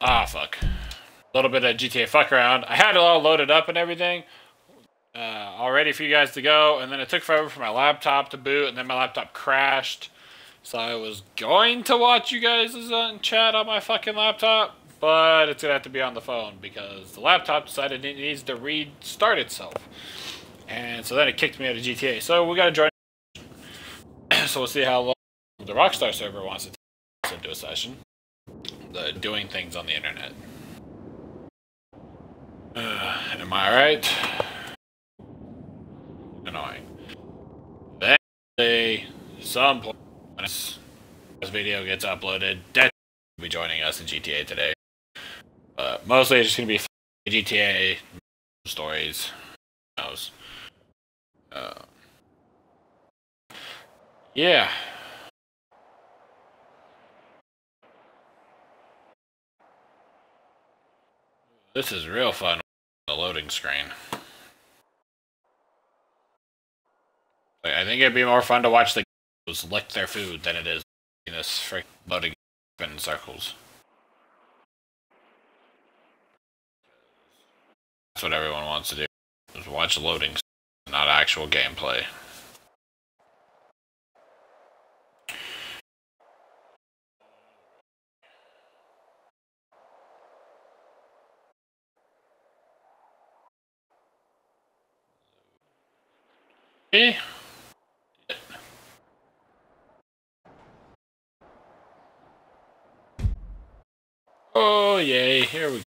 Ah, fuck. A little bit of GTA fuck around. I had it all loaded up and everything. All ready for you guys to go. And then it took forever for my laptop to boot. And then my laptop crashed. So I was going to watch you guys' chat on my fucking laptop. But it's going to have to be on the phone. Because the laptop decided it needs to restart itself. And so then it kicked me out of GTA. So we got to join. So we'll see how long the Rockstar server wants to take us into a session. The doing things on the internet. Am I right? Annoying. Then some point when this video gets uploaded, Dead will be joining us in GTA today. Mostly it's just gonna be GTA stories. Who knows? Yeah. This is real fun. The loading screen. I think it'd be more fun to watch the girls lick their food than it is in this freaking loading in circles. That's what everyone wants to do. Is watch loading, not actual gameplay. Eh? Oh yay, here we go.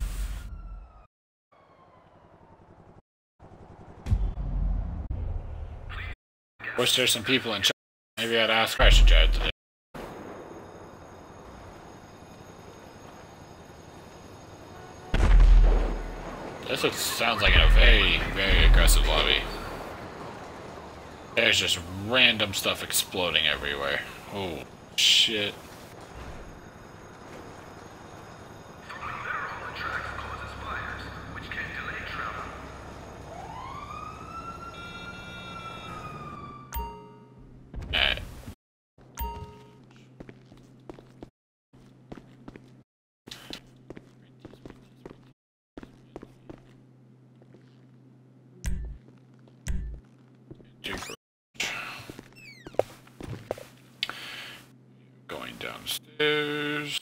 Wish there's some people in chat. Maybe I'd ask Crash in chat today. This sounds like a very, very aggressive lobby. There's just random stuff exploding everywhere. Oh, shit. Alright. Going downstairs.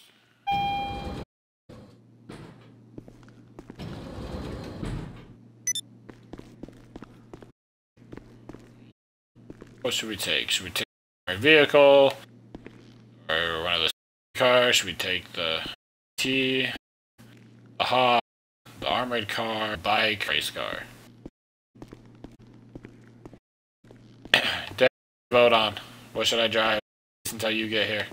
What should we take? Should we take our vehicle? Or one of the cars? Should we take the T, the Hawk, the armored car, bike, race car? Vote on. What should I drive until you get here?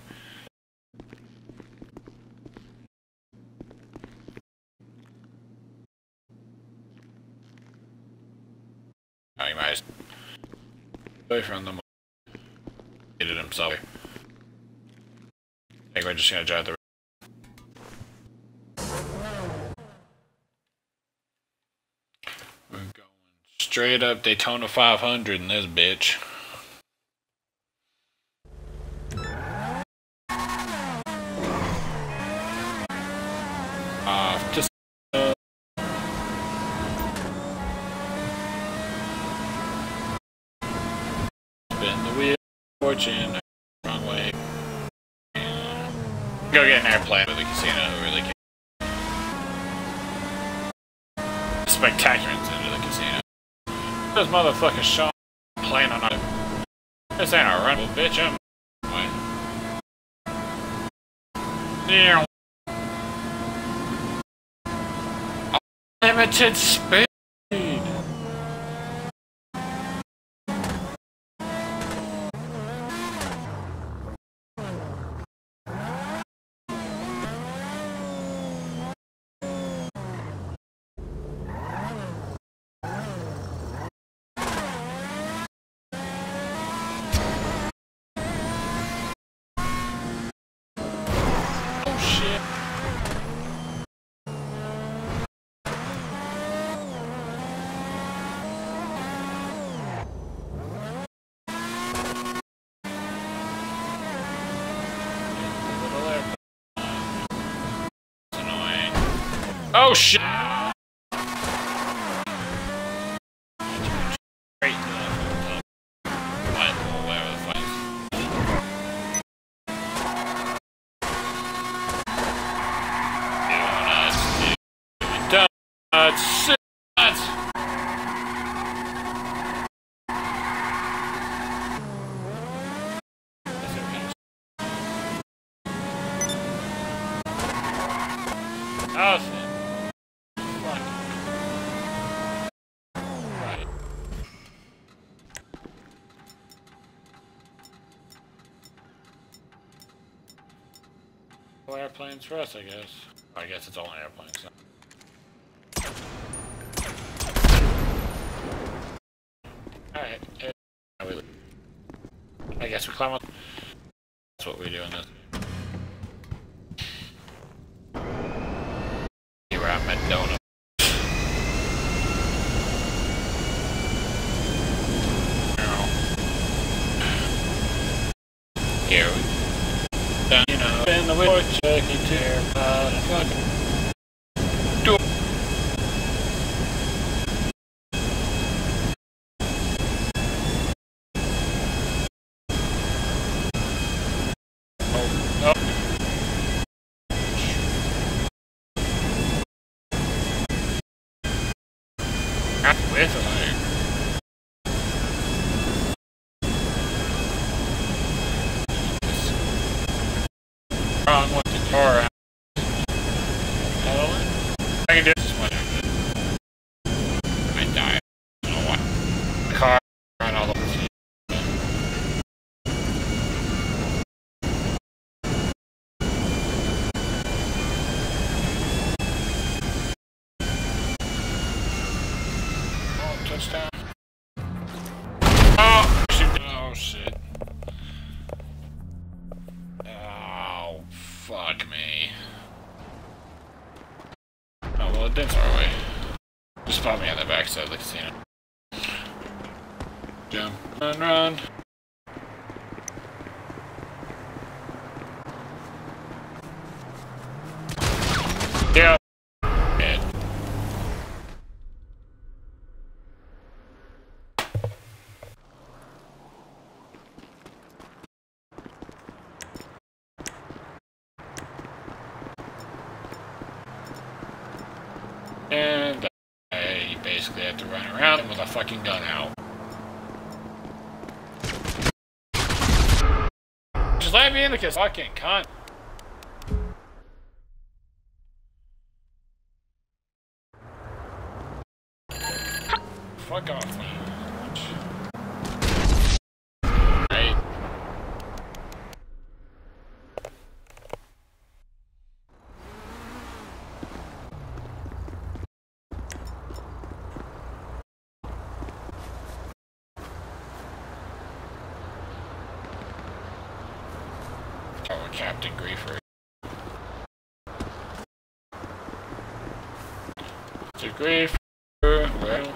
Oh, you might away from them. Get it himself. I think we're just gonna drive the. We're going straight up Daytona 500 in this bitch. Just spin the wheel, fortune, wrong way. Go get an airplane with the casino who really cares. Spectacular into the casino. This motherfucker shot plane on our. This ain't a run, bitch. I'm. Yeah. Limited speed. Oh shit! Great. Whatever the fuck. Donuts. Awesome. Fuck. Right. Well, airplanes for us, I guess. Oh, I guess it's only airplanes. So. Alright. I guess we climb up. That's what we do in this. Here I'm at donut. Here we go. You know, in the window, checking to your fucking door. Oh. With a wrong with the car. I can do this one. I might die. I don't know what. The car run all over the sea. Oh, touchdown. Oh, shit. Oh, shit. Oh, fuck me. Oh, well, it didn't far away. Just pop me on the backside of the casino. Jump, run. Yeah. Man. And I basically have to run around with a fucking gun out. Just let me in because fucking cunt. Fuck off, man. Right. Oh, Captain Griefer. Captain Griefer. Well.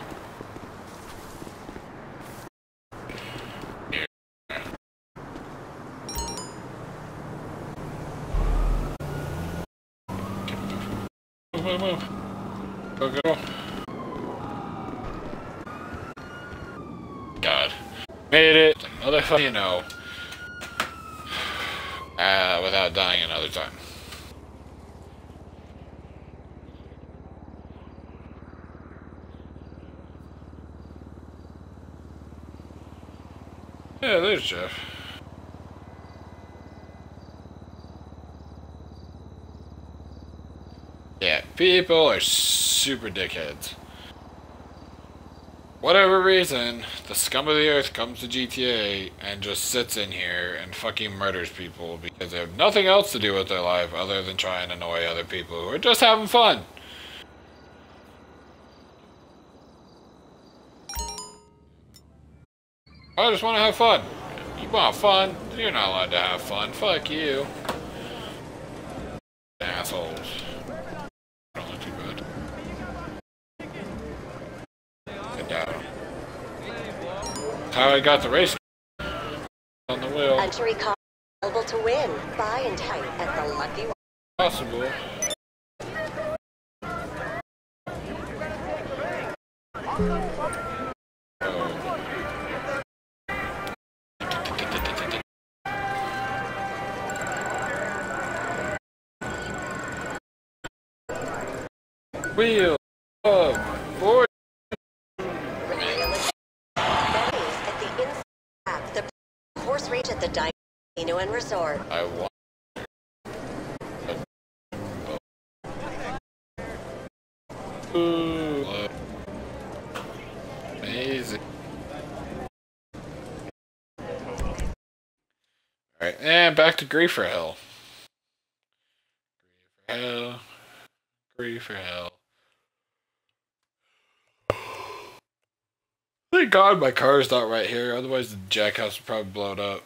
Here. Move. Go. God. Made it. Motherfucker, you know. Without dying another time. Yeah, there's Jeff. Yeah, people are super dickheads. Whatever reason, the scum of the earth comes to GTA and just sits in here and fucking murders people because they have nothing else to do with their life other than try and annoy other people who are just having fun. I just want to have fun. You want fun? You're not allowed to have fun. Fuck you. Assholes. Don't look too good. Get down. How I got the race on the wheel. Entry card available to win. Buy and type at the lucky one. Possible. Wheel of fortune. At the inside, the horse race at the Dino and Resort. I want. Ooh, amazing. Alright, and back to Griefer Hill. Griefer Hill. Griefer Hill. Thank God my car's not right here, otherwise the jackhouse would probably blow it up.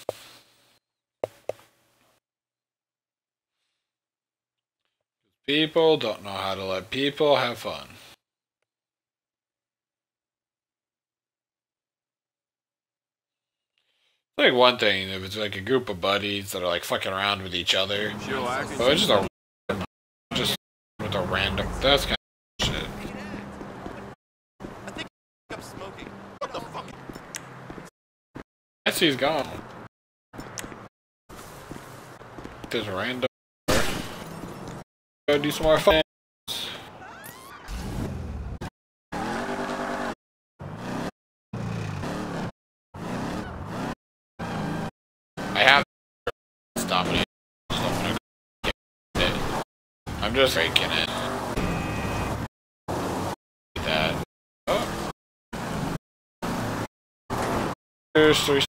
People don't know how to let people have fun. Like one thing, if it's like a group of buddies that are like fucking around with each other. But it's just with a random. That's kind of shit. I think I'm smoking. What the fuck? I see he's gone. There's a random. Go do some more fun. I have dominated. I'm just faking it. That. Oh. There's 3.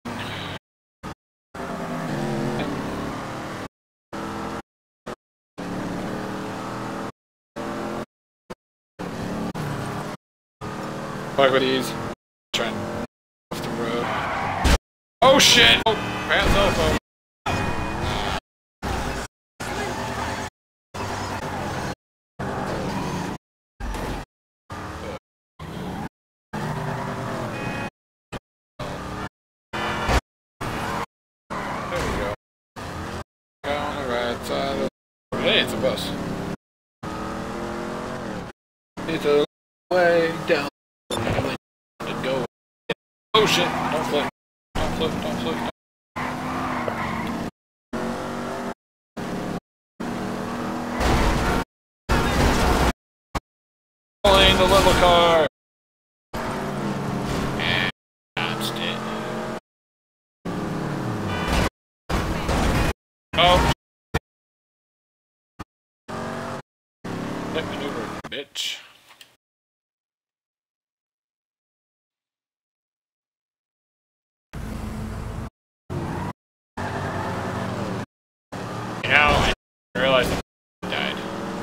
Fuck with these. Trying off the road. Oh shit! Oh, hands up, oh. There we go. On the right side of the... Hey, it's a bus. It's a way down. Go. Oh shit! Don't flip. Don't flip. Don't flip. Pulling the little car. And bounced it. Oh. Flip maneuver, bitch. You know, I realized I died.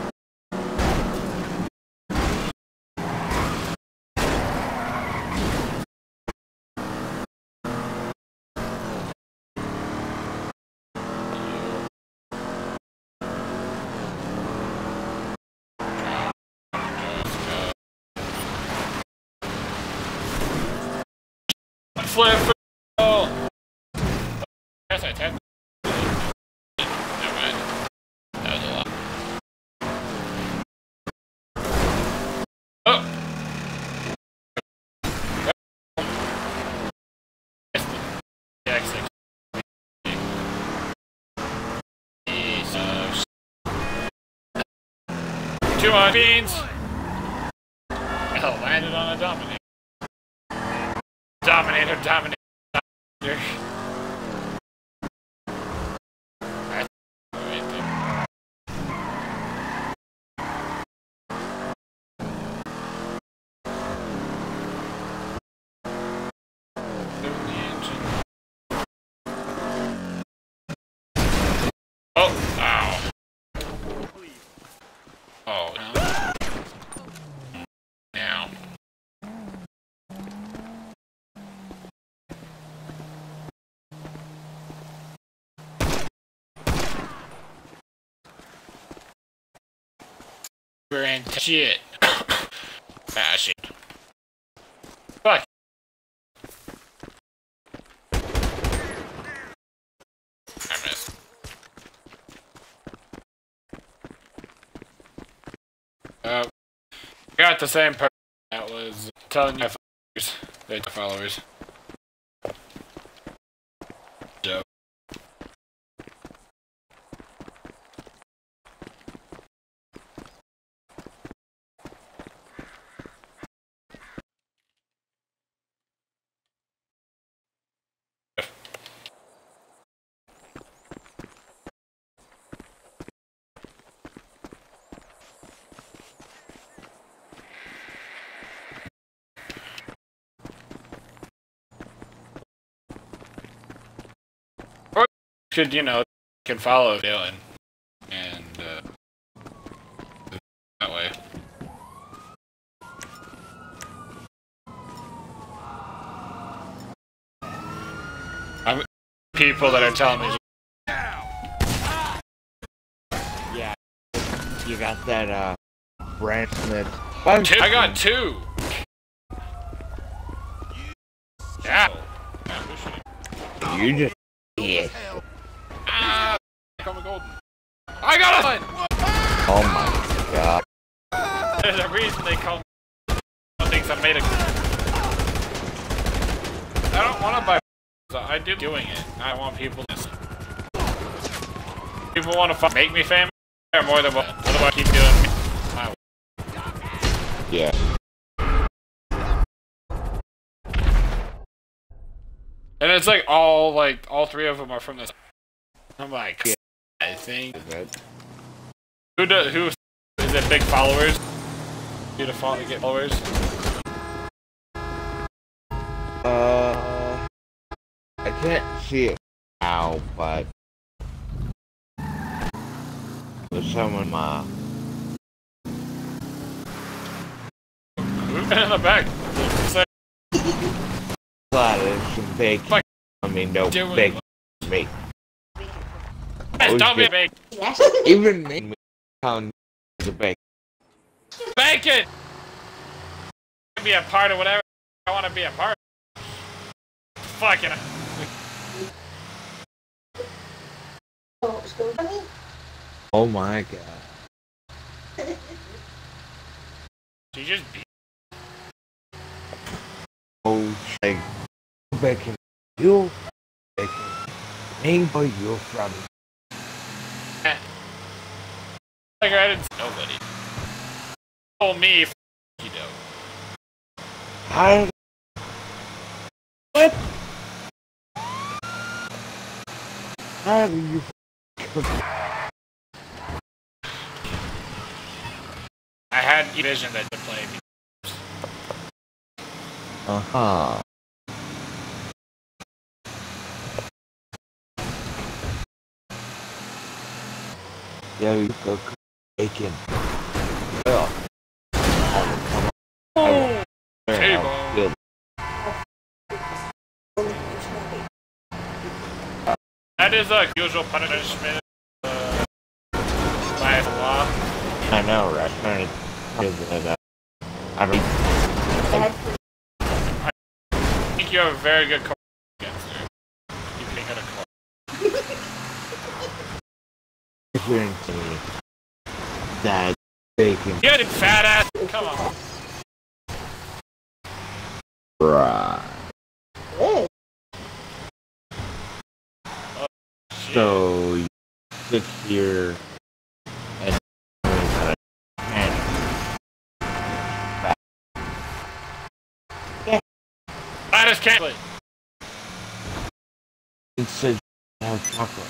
Flip. Oh. Yes, I tapped. Never mind. That was a lot. Oh! Too much beans! Hell, landed on a Dominator. Dominator. That's right there. Oh, ow. Oh, no. Now. We're in shit. Ah, shit. Fuck. I missed. Got the same person that was telling you, they're followers. Joe. Should, you know, can follow Dylan and that way. I'm people that are telling me. Yeah, you got that Brand Smith. I got 2. Yeah. You just yeah. Ah, call me golden. I got one. Oh my god. There's a reason they call me things I made a. I don't want to buy. I do doing it. I want people to. People want to make me famous. Or more than what? Otherwise, keep doing my way. Yeah. And it's like all 3 of them are from this. I'm like, yeah. I think. Who is it? Big followers? You to follow, get followers? I can't see it now, but there's someone Who's in the back? there's some big. Fuck. I mean, no big me. Don't be big. Even me found the big. Bacon! Be a part of whatever I want to be a part of. Fucking. Oh my god. You just be. Oh, like, bacon. You bacon. Name for you from. Like I didn't. Nobody. Told me. You know. How? What? How do you? I had vision that to play me. Yeah, you cook bacon. Well, Table. That is a usual punishment by the law. I know, right? I don't. I think you have a very good call against her. You can get a call. That bacon. You did fat ass. Come on. Right. So you sit here and I just can't. it says have chocolate.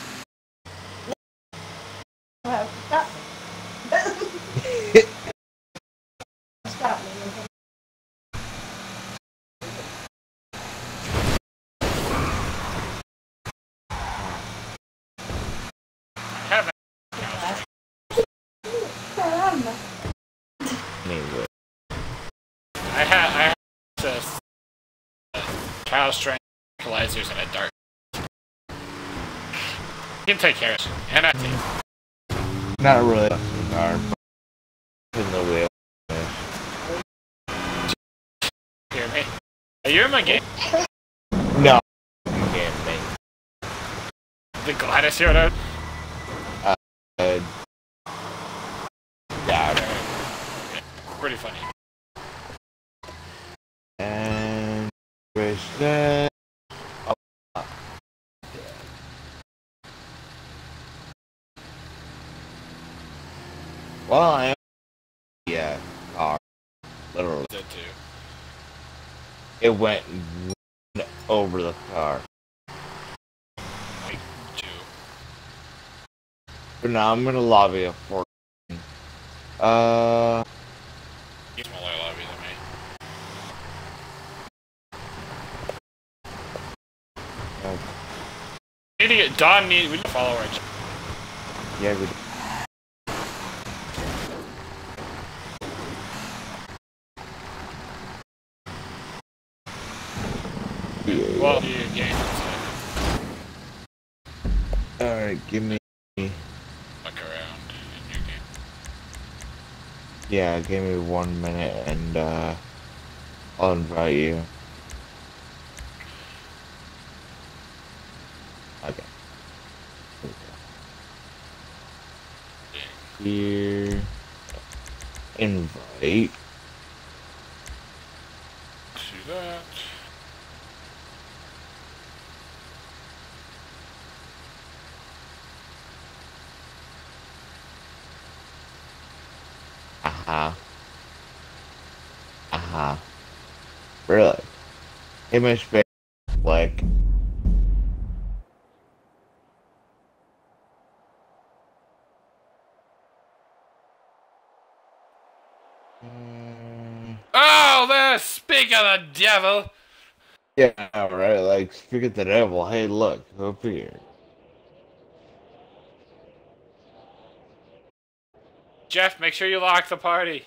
Anyway. I have this cow strength equalizers and a dart. You can take care of it. And I think. Not really. In the wheel. Hear me? You're in my game. No. You can't make. The Gladys here, though. Yeah. Pretty funny. I said. Well, I am. Yeah, car. Literally. Did too. It went over the car. Like, two. But now I'm gonna lobby a 14. He's smaller lobby than me. We need to get Don. We need to follow our. Yeah, we. Well, you gain. Alright, give me. Fuck around in your game. Yeah, give me 1 minute and I'll invite you. Okay. Here. Invite. Do that. Really? Image space, like. Oh, there! Speak of the devil! Yeah, right. Like, speak of the devil. Hey, look, up here. Jeff, make sure you lock the party.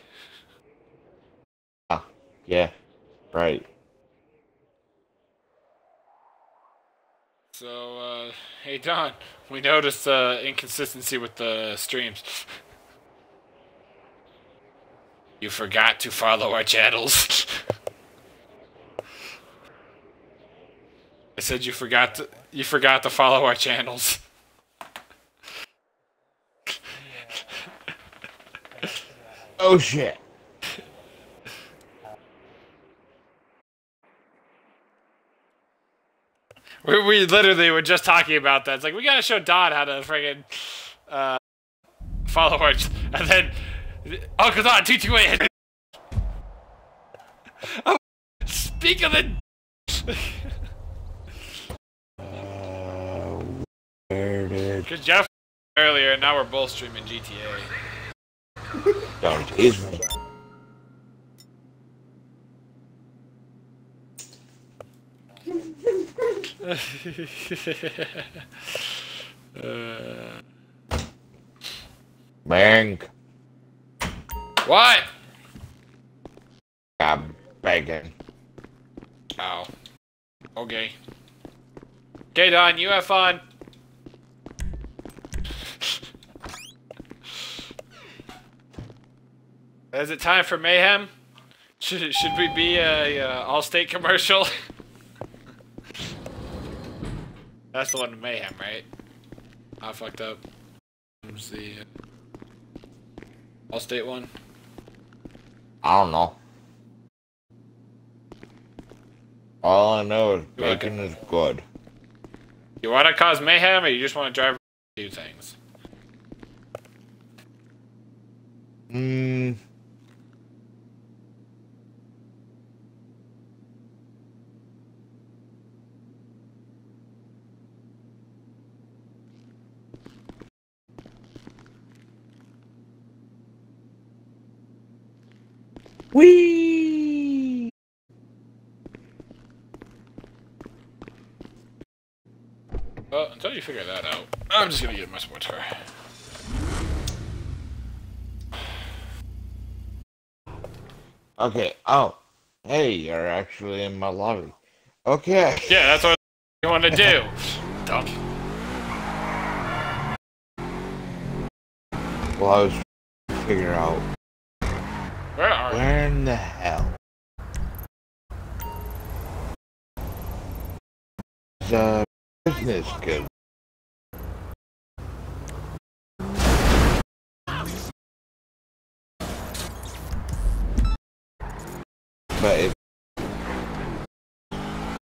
Yeah, right. So, hey Don, we noticed inconsistency with the streams. You forgot to follow our channels. I said you forgot to follow our channels. Oh shit. We literally were just talking about that. It's like, we gotta show Don how to friggin' follow our... And then, Uncle Don, 228. Oh, speak of the... Where did... Because Jeff earlier, and now we're both streaming GTA. Don't tease me. Bank. What? I'm begging. Ow. Okay. Okay, Don, you have fun. Is it time for mayhem? Should we be a Allstate commercial? That's the one with mayhem, right? I fucked up. What's the Allstate one? I don't know. All I know is bacon is good. You want to cause mayhem, or you just want to drive do things? Whee! Well, until you figure that out, I'm just gonna get my sports car. Okay, oh. Hey, you're actually in my lobby. Okay. Yeah, that's what you want to do. Dump. Well, I was trying to figure out Where are you? where in the hell the business good. But if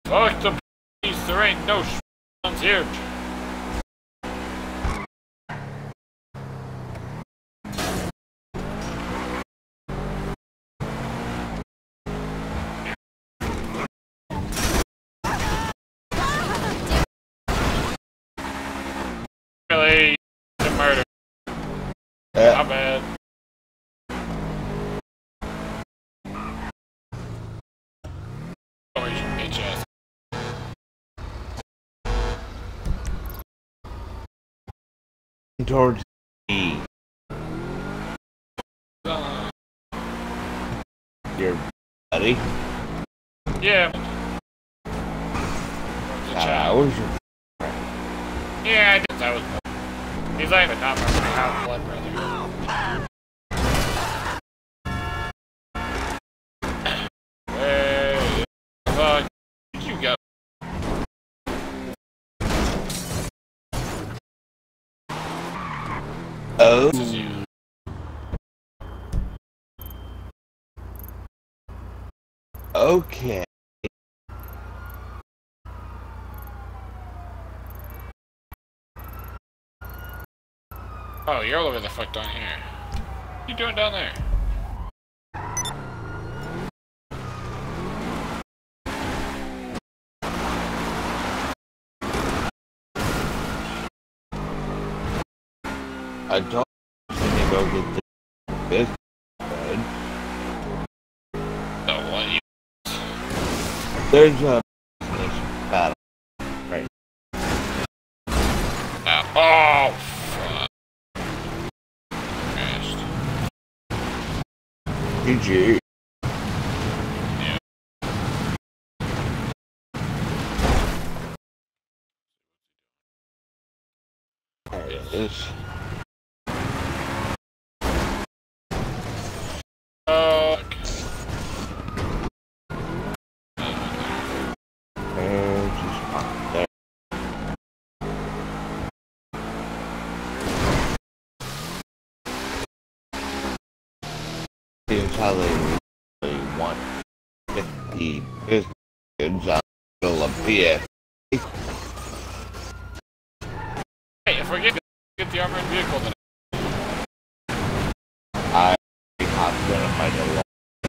Fuck the police, there ain't no ones here. Really, the murder. Not bad. Oh, you bitch ass. Towards me. Your buddy? Yeah. I was your Yeah, I did. That was. He's like, but not my half blood brother. Where the fuck did you go? Oh. This is you. Okay. Oh, you're all over the fuck down here. What you doing down there? I don't think to go get the business done. So what? You There's a business battle right oh, fuck. Crashed. GG. Yeah. There it is. Oh, Just not there. Here's how they really want 50 business goods out of the PF. hey, if we get the armored vehicle, then I'm gonna find a lot.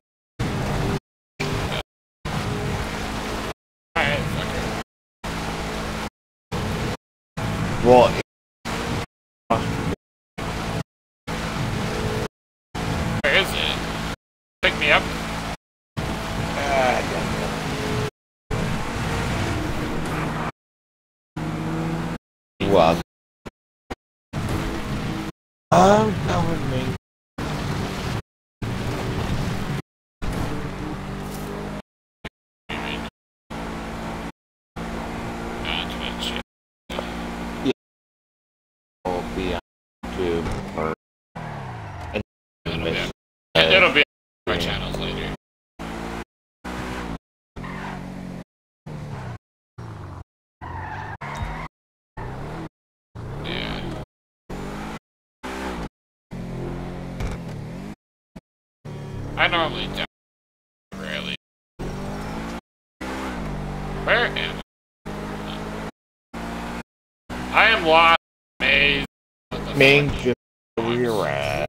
alright, fuck it. Well, Where is it? Pick me up. well, I'm coming, me. Will be on YouTube or It'll be on my channels later. Yeah. I normally don't. Rarely. Where am I am lost. Maze. What the Ming fuck? just where you're at.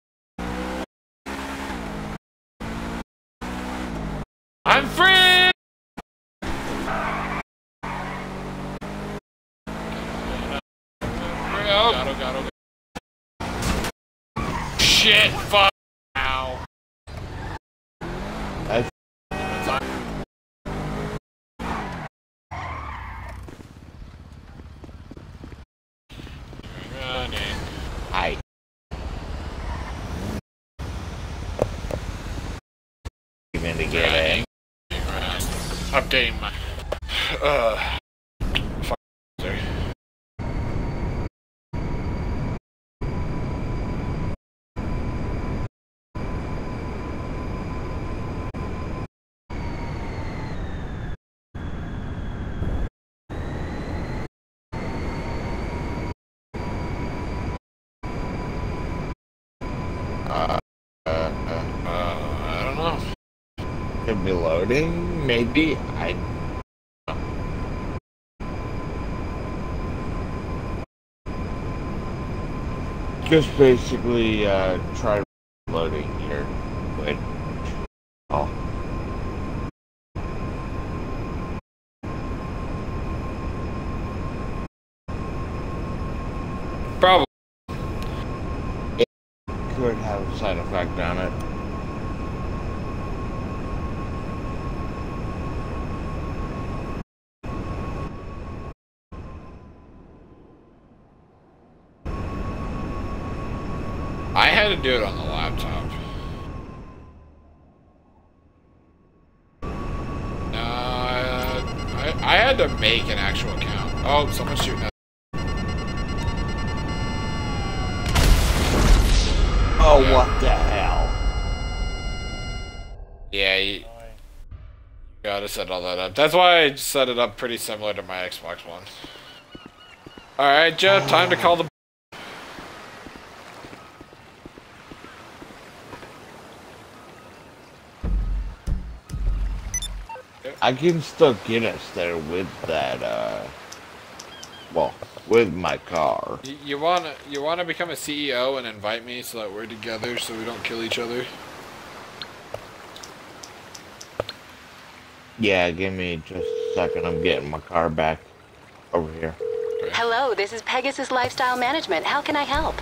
I'm free! Oh god. Shit, fuck. Ow. That's Running. I. Even to get it. Updating my. Fuck. Sorry. I don't know. Could be loading, maybe. I. Just basically try loading your Twitch. Oh. Probably. It could have a side effect on it. I had to do it on the laptop. No, I had to make an actual account. Oh, someone's shooting at. Oh, what the hell? Yeah, you gotta set all that up. That's why I set it up pretty similar to my Xbox One. Alright, Joe, time to call the... I can still get us there with that, well, with my car. You wanna become a CEO and invite me so that we're together so we don't kill each other? Yeah, give me just a second. I'm getting my car back over here. Okay. Hello, this is Pegasus Lifestyle Management. How can I help?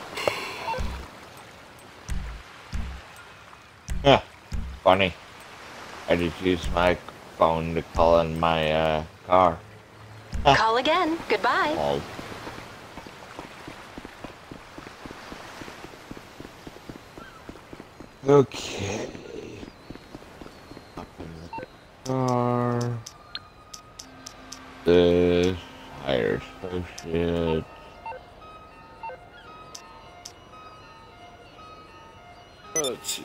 Huh. Funny. I just used my phone to call in my, car. Call again. Goodbye. Oh. Okay. Up in the car. This. Hire associate. Let's see.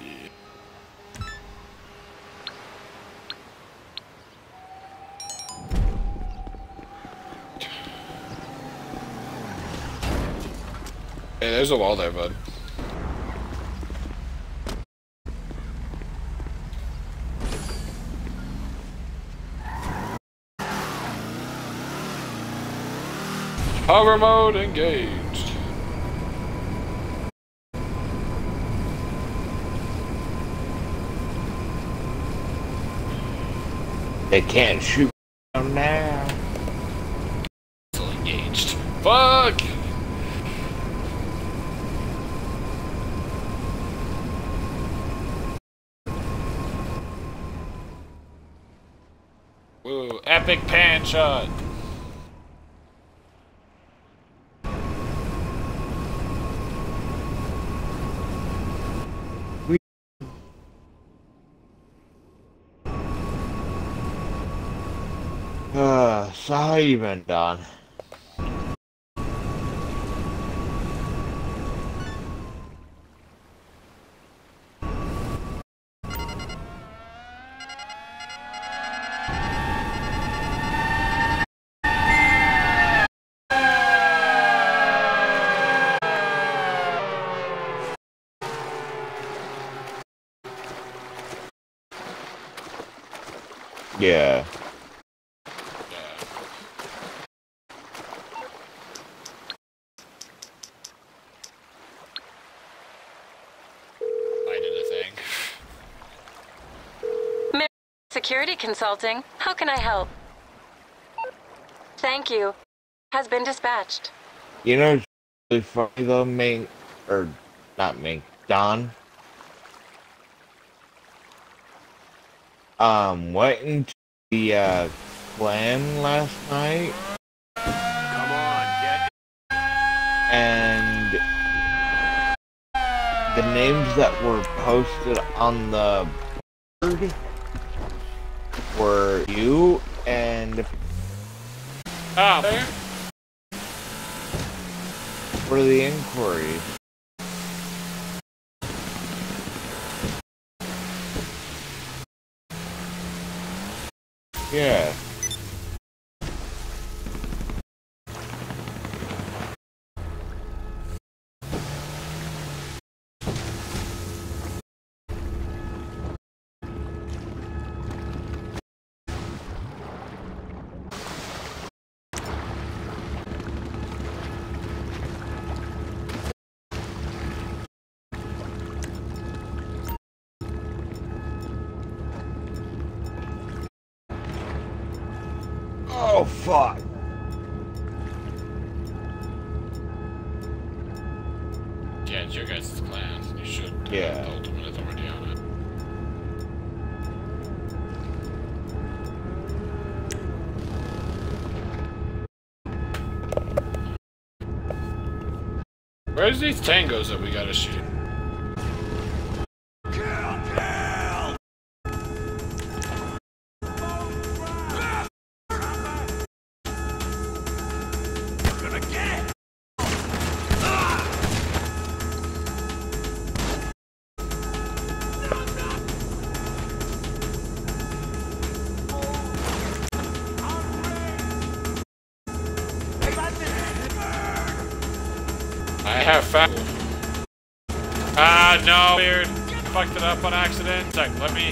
Hey, there's a wall there, bud. Hover mode engaged. They can't shoot now. Still engaged. Fuck! Woo, epic pan shot. So how you been, Don? Yeah. I did a thing. Security Consulting. How can I help? Thank you. Has been dispatched. You know, it's really funny though, Mink, or not Mink, Don. Went into the, clan last night. Come on, get And the names that were posted on the board were you and Ah, there? for the inquiries. Yeah. Oh, fuck. Yeah, it's your guys' clan. You should Yeah. have the ultimate authority on it. Where's these tangos that we gotta shoot? I have found. Ah, no, weird. Fucked it up on accident. It's like, let me.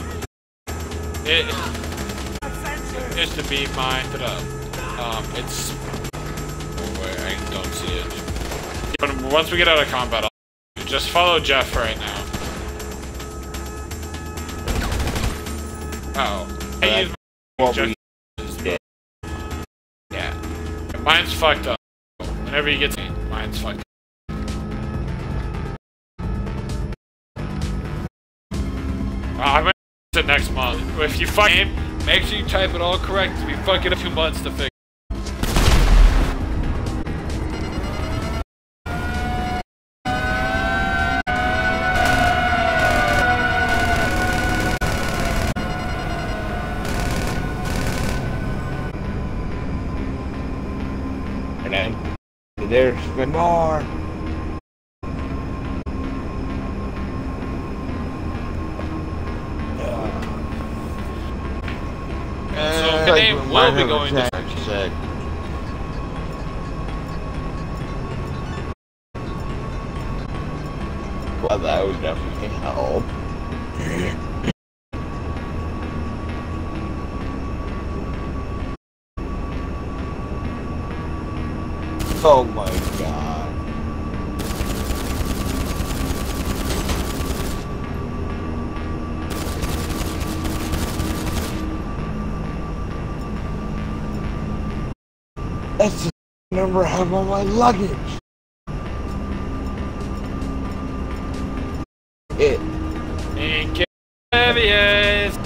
It's the beat mine it up. It's. Oh, wait, I don't see it. But once we get out of combat, I'll just follow Jeff right now. Uh oh. I use my Jeff. Yeah. Mine's fucked up. Whenever you get to me, mine's fucked up. I might use it next month. If you fuck it, make sure you type it all correct. If you fuck it up 2 months to fix. And then there's been more. So the name will be going to sick. Well, that would definitely help. Oh my god. That's the number I have on my luggage. Incavious.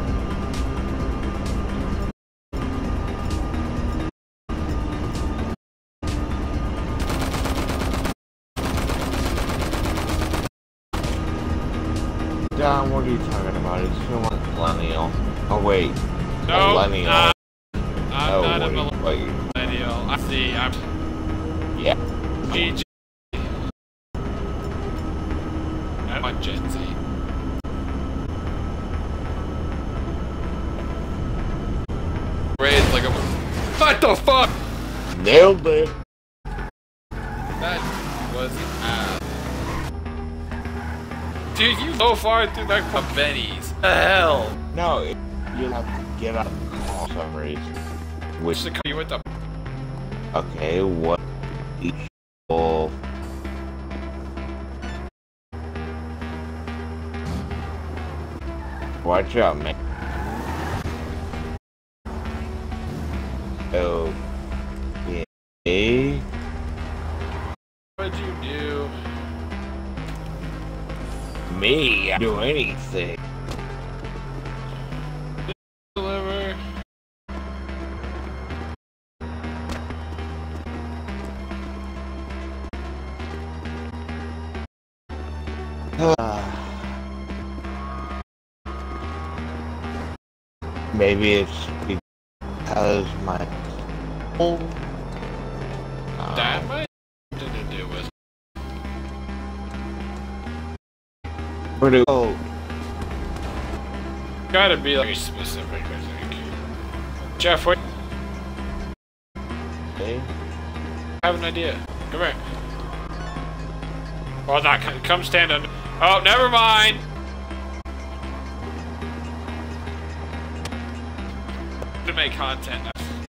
Don, what are you talking about? It's too much millennial. Oh wait. No, millennial. I'm not a wait. millennial. I see. I'm. Yeah. GG. I'm on Gen Z. Raised like a. What the fuck? Nailed it. That was ass. Dude, you so far through that Benny's. The hell? No, you'll have to get up for some reason. Which the you with the. Okay, what? Equal. Watch out, man. Okay. What'd you do? Me? I do anything. Deliver. Maybe it's because my That might have to do with. Oh, Gotta be like specific, I think. Jeff, wait. okay. I have an idea. Come here. Well, not come stand under. Oh, never mind. To make content.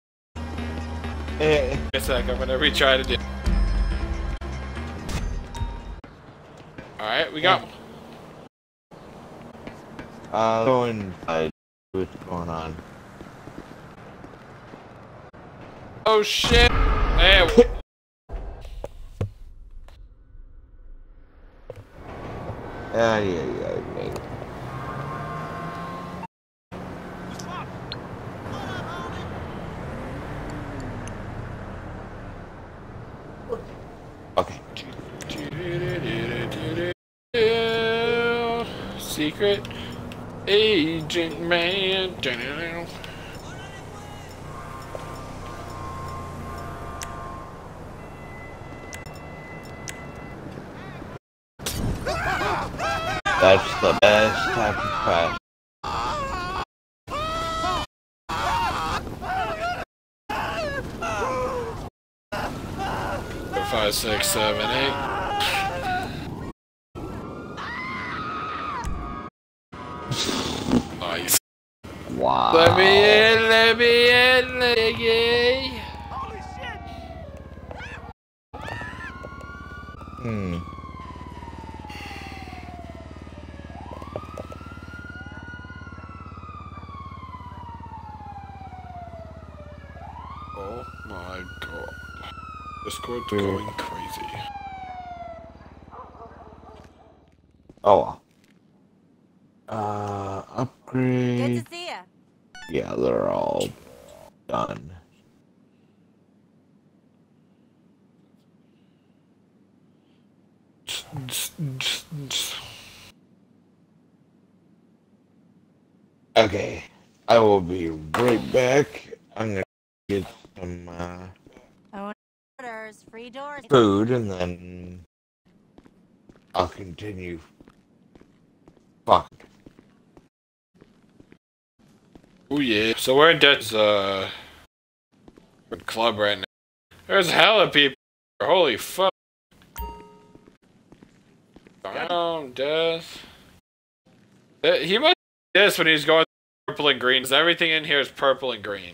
A second, whatever we try to do. Alright, we got one. Going what's going on. Oh shit! Hey. Mate. Okay. Secret agent man. That's the best type of crash. 5, 6, 7, 8. Nice. Wow. Let me in, let me in, Leggy. Hmm. Oh my god. Discord's going crazy. Oh. Upgrade. Good to see ya. Yeah, they're all done. Okay, I will be right back. I'm gonna get some Orders, free doors. food, and then I'll continue. Fuck. Oh yeah. So we're in Dead's club right now. There's hella people. Holy fuck. Down, Death. He must do this when he's going purple and green, because everything in here is purple and green.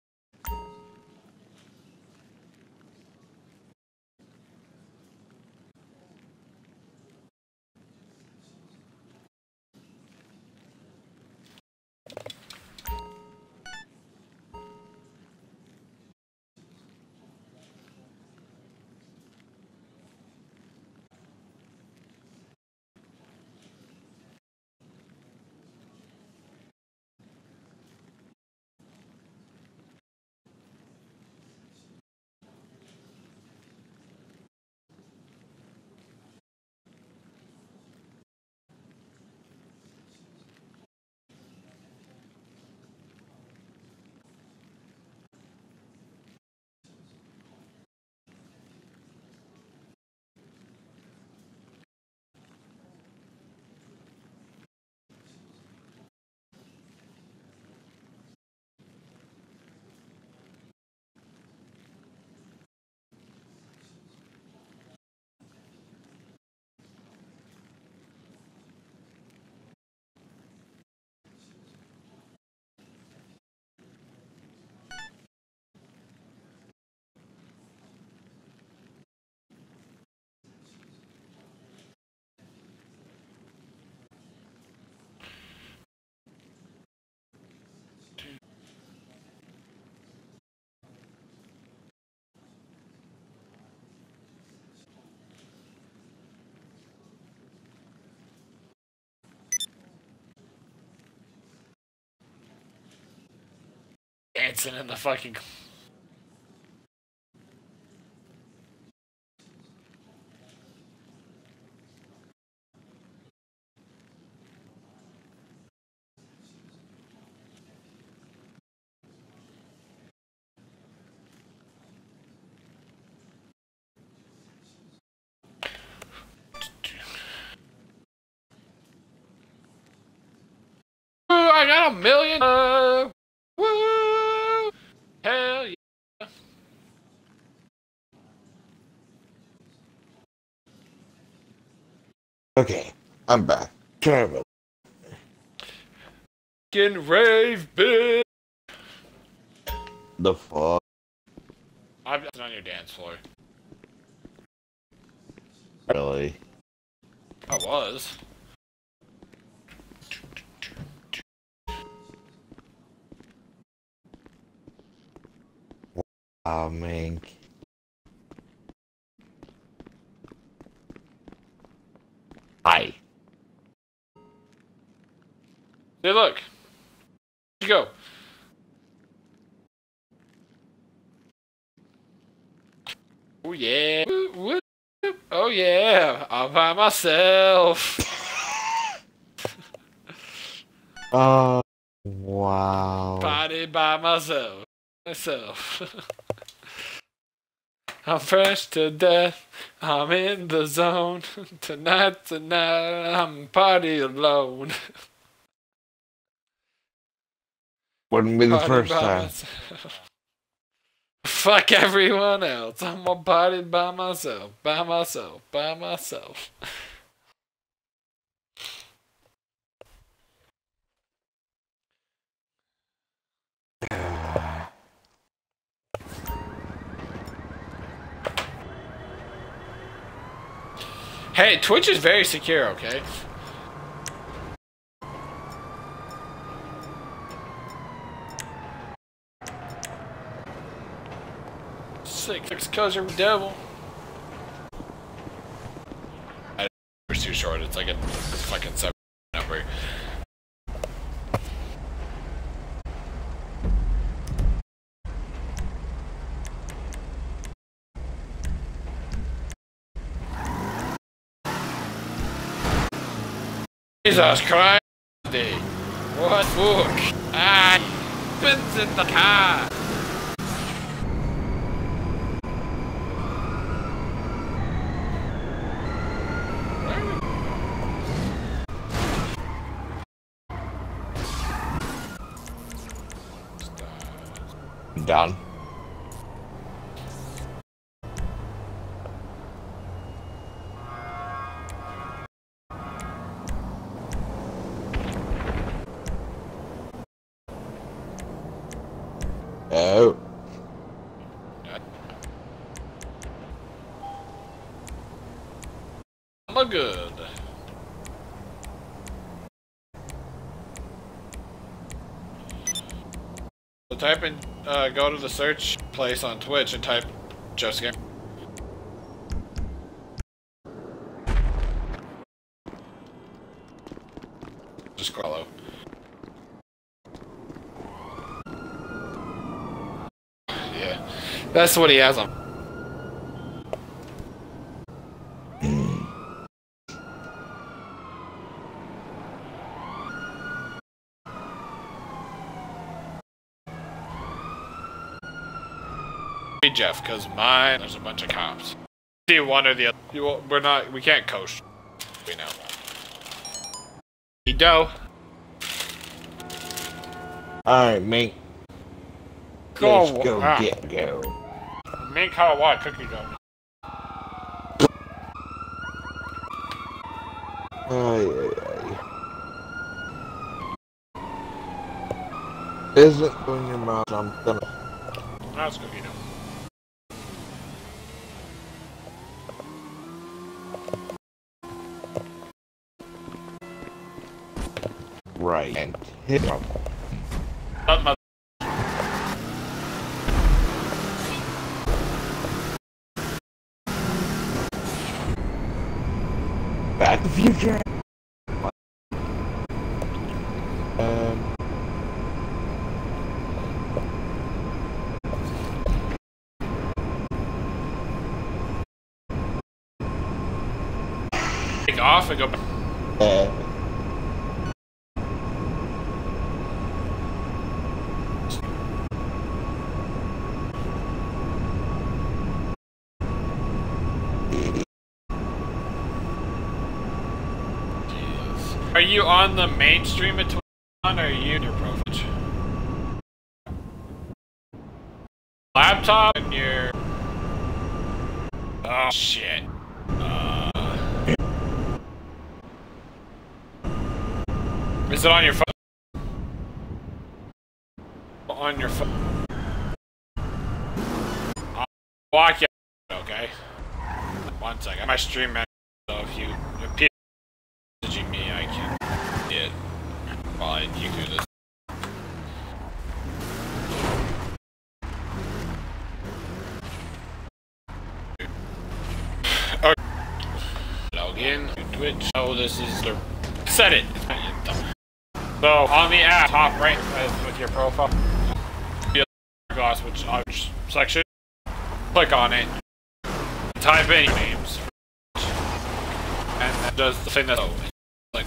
Dancing in the fucking... Ooh, I got 1,000,000. Woo! Hell yeah. Okay, I'm back. Terrible. Fucking rave, bitch. The fuck? I'm just on your dance floor. Really? I was. Oh, man. Hi. Hey, look. Where'd you go? Oh, yeah. Woo, woo. Oh, yeah. All by myself. Oh, wow. Party by myself. I'm fresh to death. I'm in the zone. Tonight, I'm party alone. Wouldn't be the Party first by time. myself. Fuck everyone else. I'm gonna party by myself. By myself. By myself. Hey, Twitch is very secure, okay? Six cousin devil. It's too short. It's like a fucking 7 number. Jesus Christ! What fuck? Ah, spins in the car. Done. Oh. I'm a good. So type in, go to the search place on Twitch and type Just Game. Just follow. Yeah, that's what he has on. Hey Jeff, cause mine there's a bunch of cops. See one or the other. We can't coach. We know. Dough. Alright, mate. Go. Let's go get go. Make how what cookie dough. Ay, ay, ay. Isn't going your mouth, I'm gonna. That's cookie dough. Right. And hit him. Back to the Future. Take off and go back. Are you on the mainstream at Twitch, or are you in your profile? Laptop and your... Oh shit. Is it on your phone? On your phone. I'll walk you. Okay. 1 second. My stream manager, so if you repeat messaging me, I can see it while you do this. Twitch. Oh, this is the... Set it! So, on the app, top right with your profile, glass, which section, click on it, type in your names, and that does the thing that's click.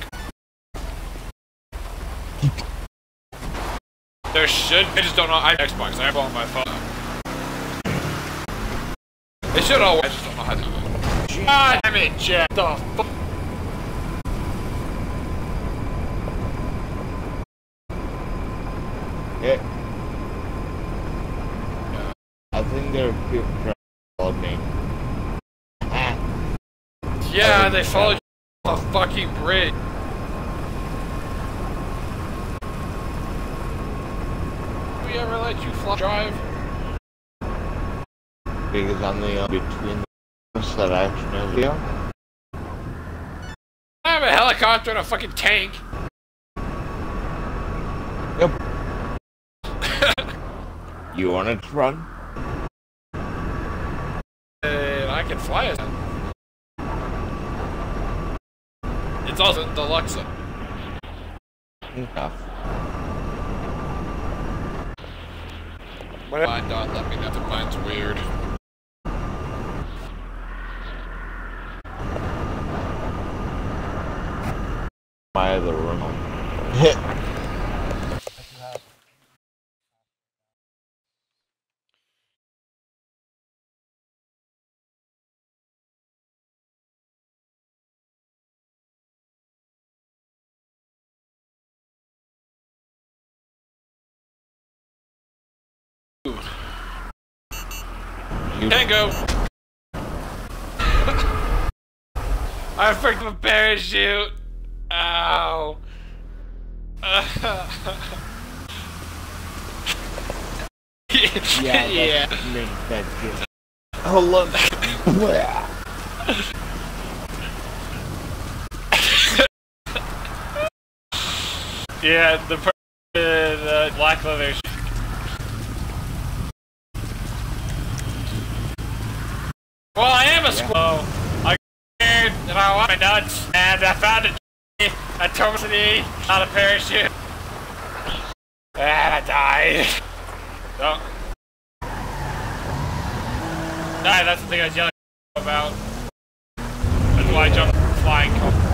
There should, I just don't know, I have Xbox, I have it on my phone. It should all work, I just don't know how to do it. God damn it, Jack, the fuck? Yeah. I think there are people trying to follow me. Yeah, they followed you off the fucking bridge. Did we ever let you drive? Because I'm the between the ones that I actually know you. I have a helicopter and a fucking tank. Yep. You want it to run? And I can fly it. It's also deluxe. Enough. Mine don't let me know that mine's weird. My other room. Tango! I freaked my parachute! Ow! Yeah. That good. Oh look. Yeah, the black leather. Well, I am a squirrel. I got scared and I want my nuts, and I found a turbocity, not a parachute. And I died. Oh. Died, that's the thing I was yelling about. That's why I jumped flying.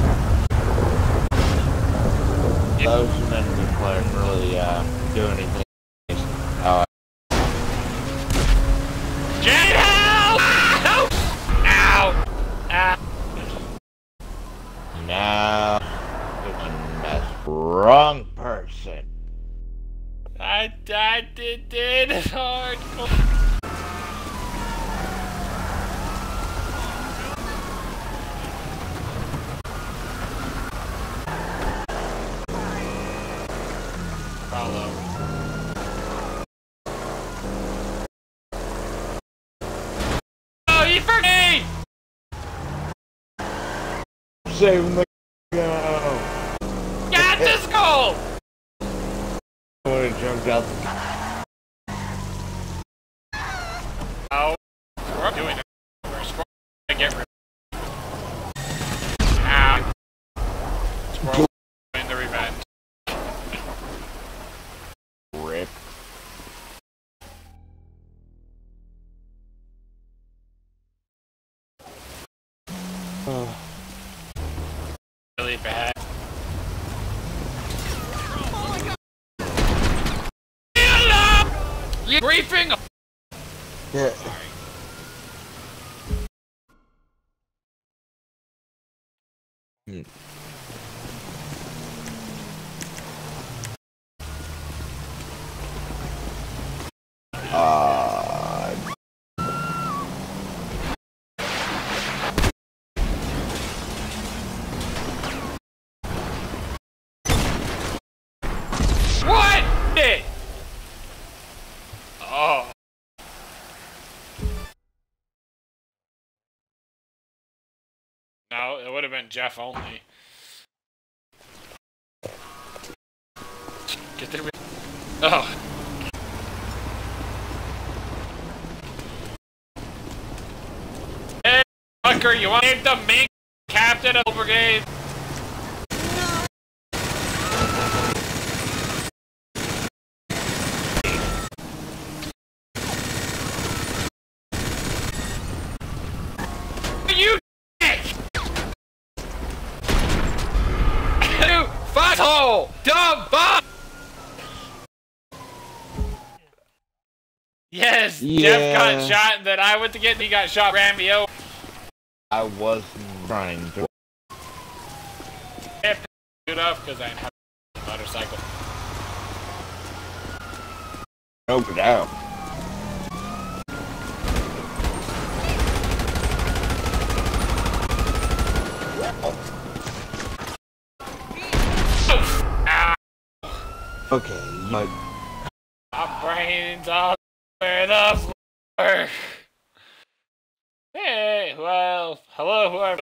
Those enemy players really do anything. Jade, help! Help! Ow! Ow! Now, that's wrong person. I did it hard. Follow. Oh, you for me! Save the go. Got this goal! I would have jumped out. Oh, we're doing it. We're supposed to get rid. Ah. Squirrel in the revenge. Rip. Really bad. You briefing? Yeah. What? It? Oh. No, it would have been Jeff only. Get there. Oh. Hey, fucker, you want the main cap? Captain of the brigade. You dick! You butthole! Dumb butt! Yes, Yeah. Jeff got shot, and then I went to get and he got shot, ran me over. I wasn't trying to. Can't pick it up because I have a motorcycle. Open it out. Ah, Okay, but my brain's all over the floor. Hey, well, hello, whoever.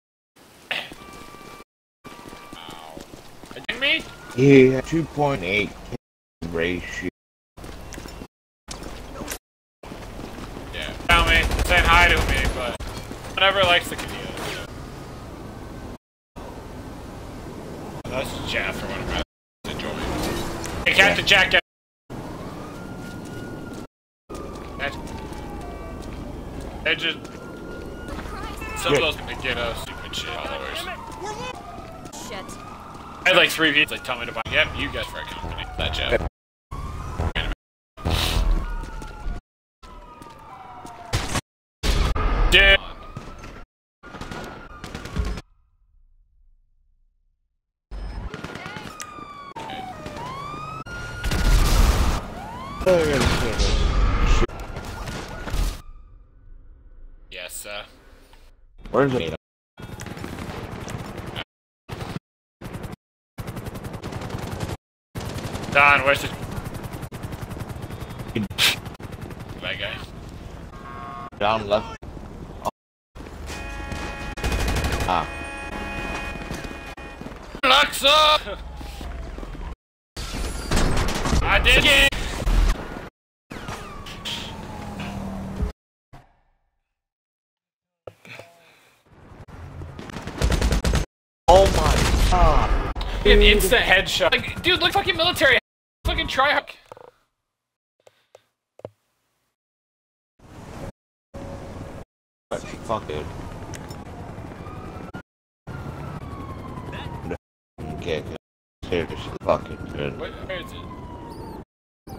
Ow. Again, me? yeah, 2.8 ratio. Yeah. Tell me, saying hi to me, but whatever likes the video. That's Jeff or whatever. Enjoy. Hey, Captain Jack. They just. Some of those gonna get us stupid shit followers. Shit. I had like 3 people like tell me to buy. Yep, you guys for a company. That Jeff. Dude. Yes, Where's it? Don, where's the bad guy? Down left. Ah. Alexa! I did it! Oh my god. An instant headshot. Like, dude, look fucking military. Fucking tryhard. Fuck it. Okay, seriously, fucking good. Where is it?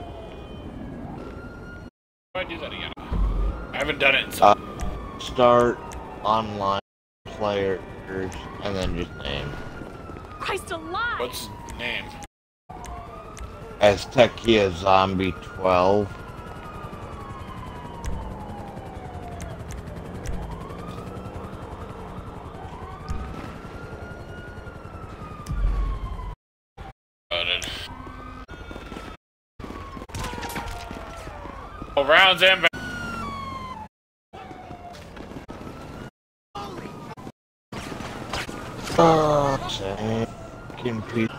How do I do that again? I haven't done it in so Start online players and then just name. Christ alive! What's name? Aztecia Zombie 12. Loaded. Oh, rounds in. Fucking people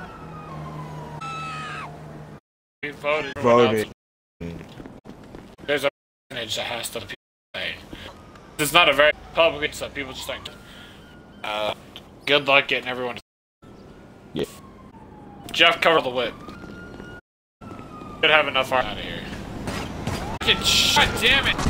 We voted. voted. There's a percentage that has to be played. It's not a very public, so people just think. Good luck getting everyone. Yeah. Jeff, cover the whip. Should have enough far out of here. God damn it!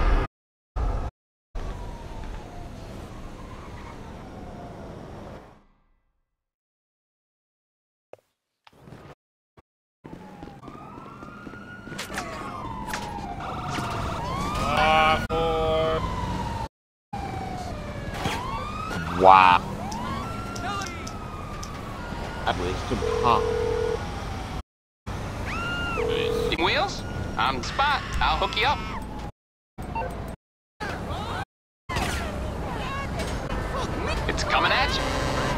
Wow. I wasted pop. Wheels? On the spot. I'll hook you up. It's coming at you.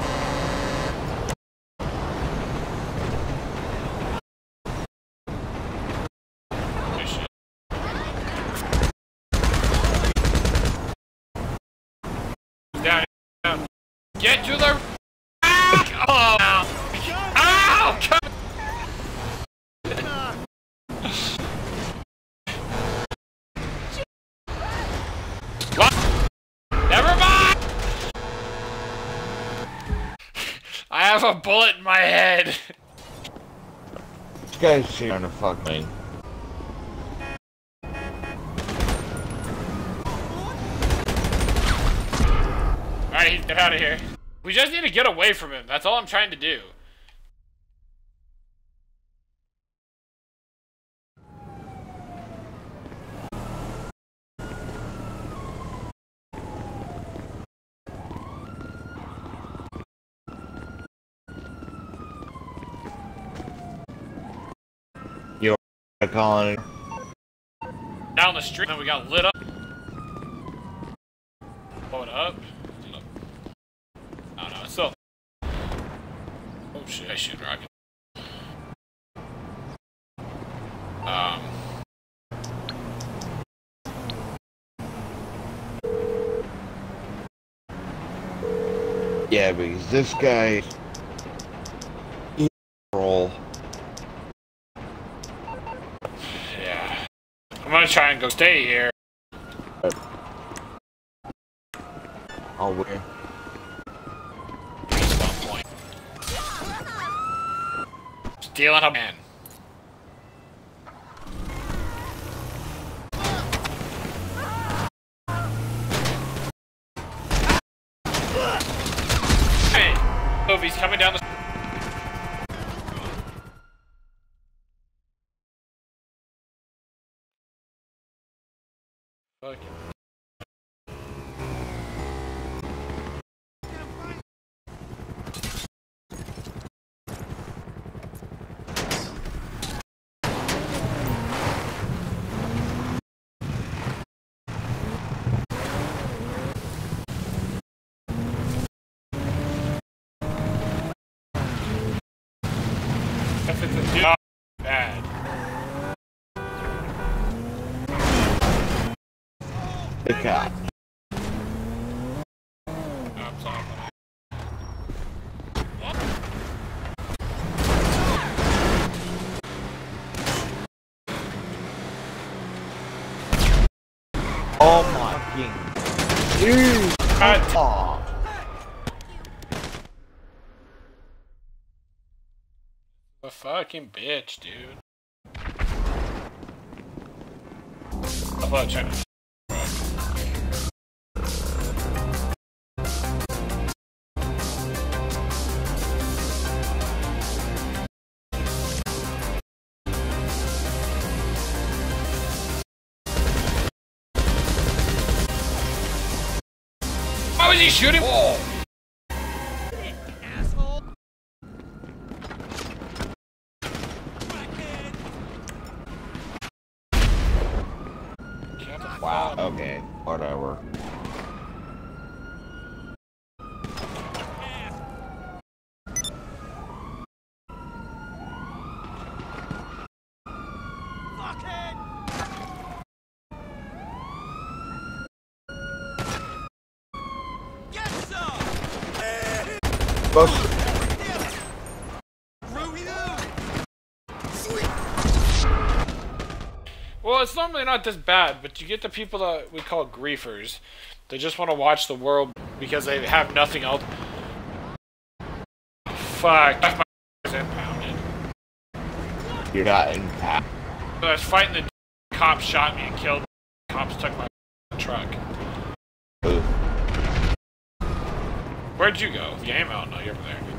Down. Get to the. Oh! Ow! Come. What? Never mind. have a bullet in my head. This guy's trying to fuck me. Alright, get out of here. We just need to get away from him. That's all I'm trying to do. Calling it. Down the street, then we got lit up. Blowing up. I don't know, it's still. Oh shit, I shoot rocket. Yeah, because this guy. Roll. I'm gonna try and go stay here. Oh, where? Spawn point. Stealing a man. Hey! Oh, he's coming down the. Fuck. If it's a dude, bad. The cop. Oh my fucking dude! Oh. A fucking bitch, dude. How about China? Why was he shooting? Oh. Wow, okay, whatever. Well, it's normally not this bad, but you get the people that we call griefers. They just want to watch the world because they have nothing else. Fuck, my is impounded. You're not impounded. I was fighting the cop shot me and killed me. The cops took my truck. Ooh. Where'd you go? Game out? No, you're over there.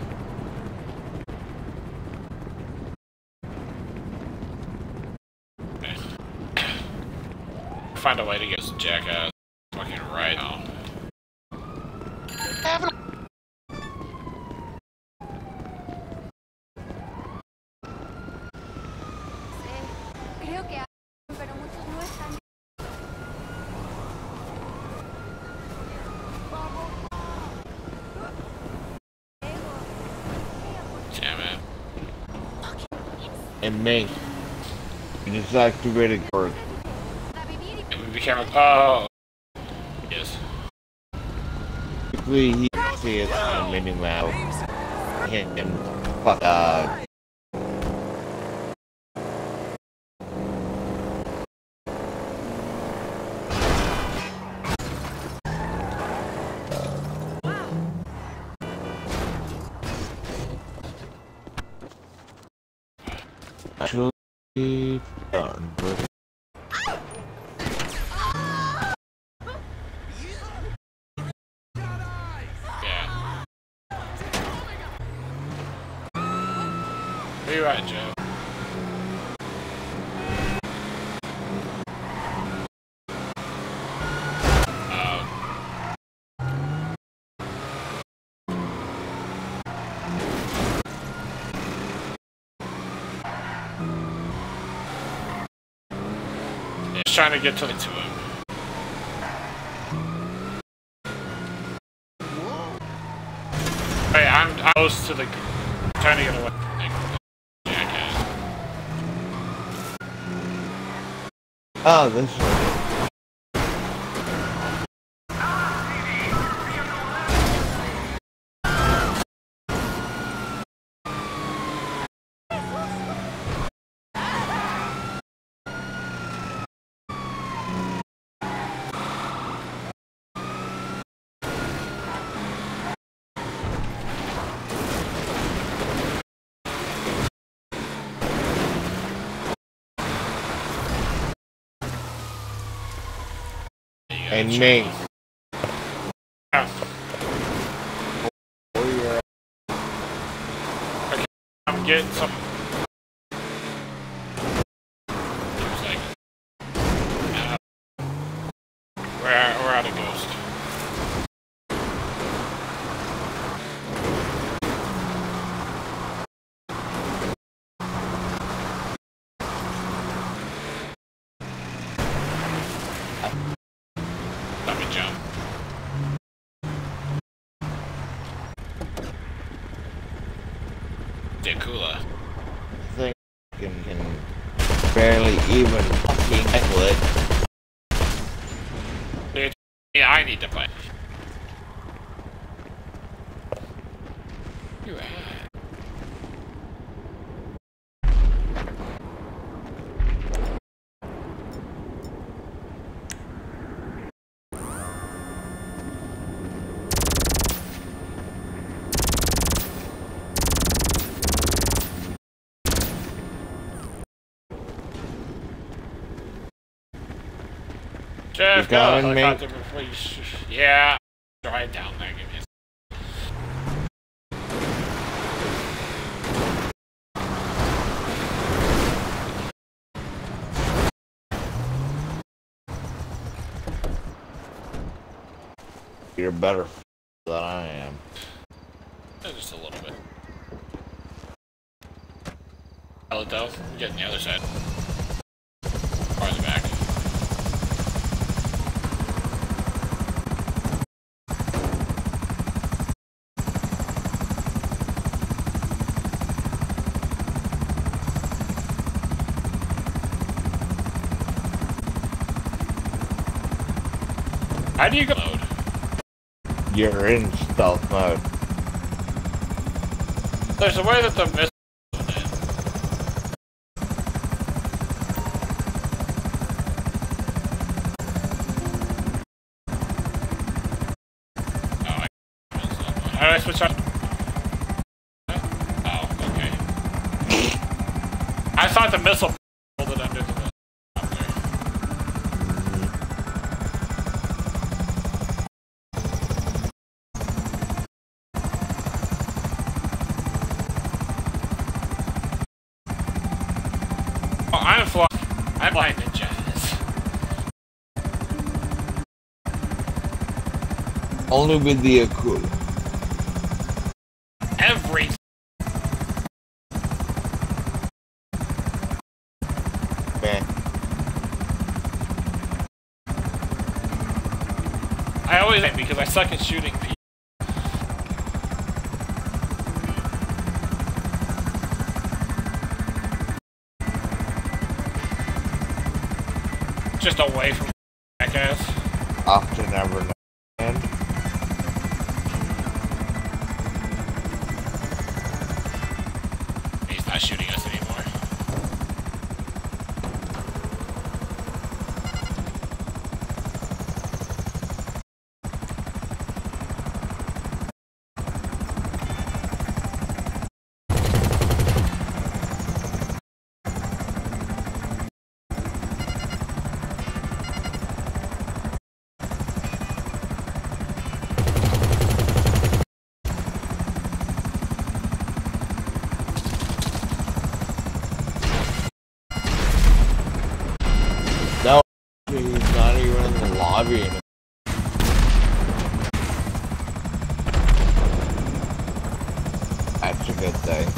Find a way to get this jackass fucking right now. Damn it. And me. You just activated work. Be careful. Oh. Yes. Basically, he see it on the mini map. And fuck, Actually done, but Yeah. Where you at, Joe? He's trying to get to him. Hey, I'm close to the. Trying to get away. Yeah, I oh, this one. And me. Yeah. Oh, yeah. Okay, I'm getting some. We're out of Ghost. Let me jump. Decula. Thing can barely even fucking handle it. Dude, yeah, I need to play. You at? Jeff, You got go. me? Yeah. Right down there. Give me a You're better than I am. just a little bit. Hello, though. Get on the other side. Farther back. How do you go mode? You're in stealth mode. There's a way that the missile. Oh, how do I switch on? Oh, okay. I thought the missile pulled it under the missile. Oh, I'm flying the jazz. Only with the Akula. Every. Man. I always hate because I suck at shooting people. Just away from jackass. Often ever and He's not shooting us anymore. lobby and that's a good thing.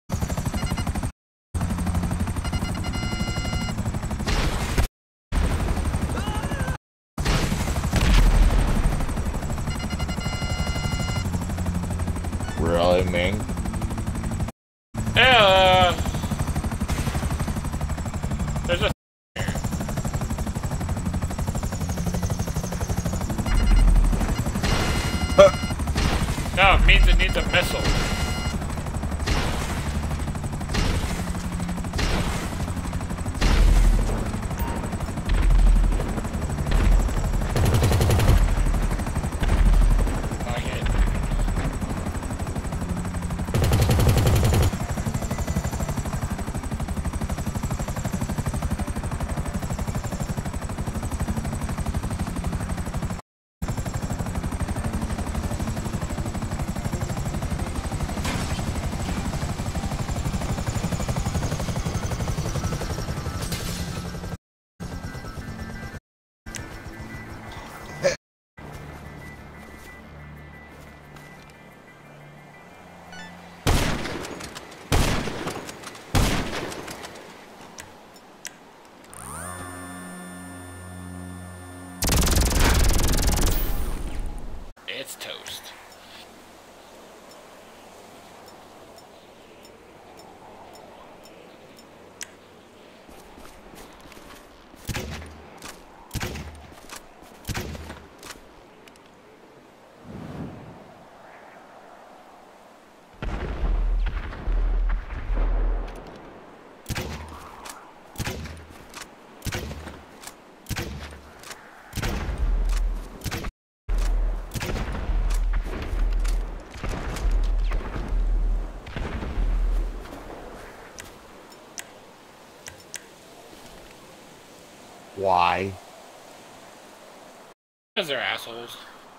Really, Ming? Yeah, there's a no, it means it needs a missile. It's toast. Why? Because they're assholes.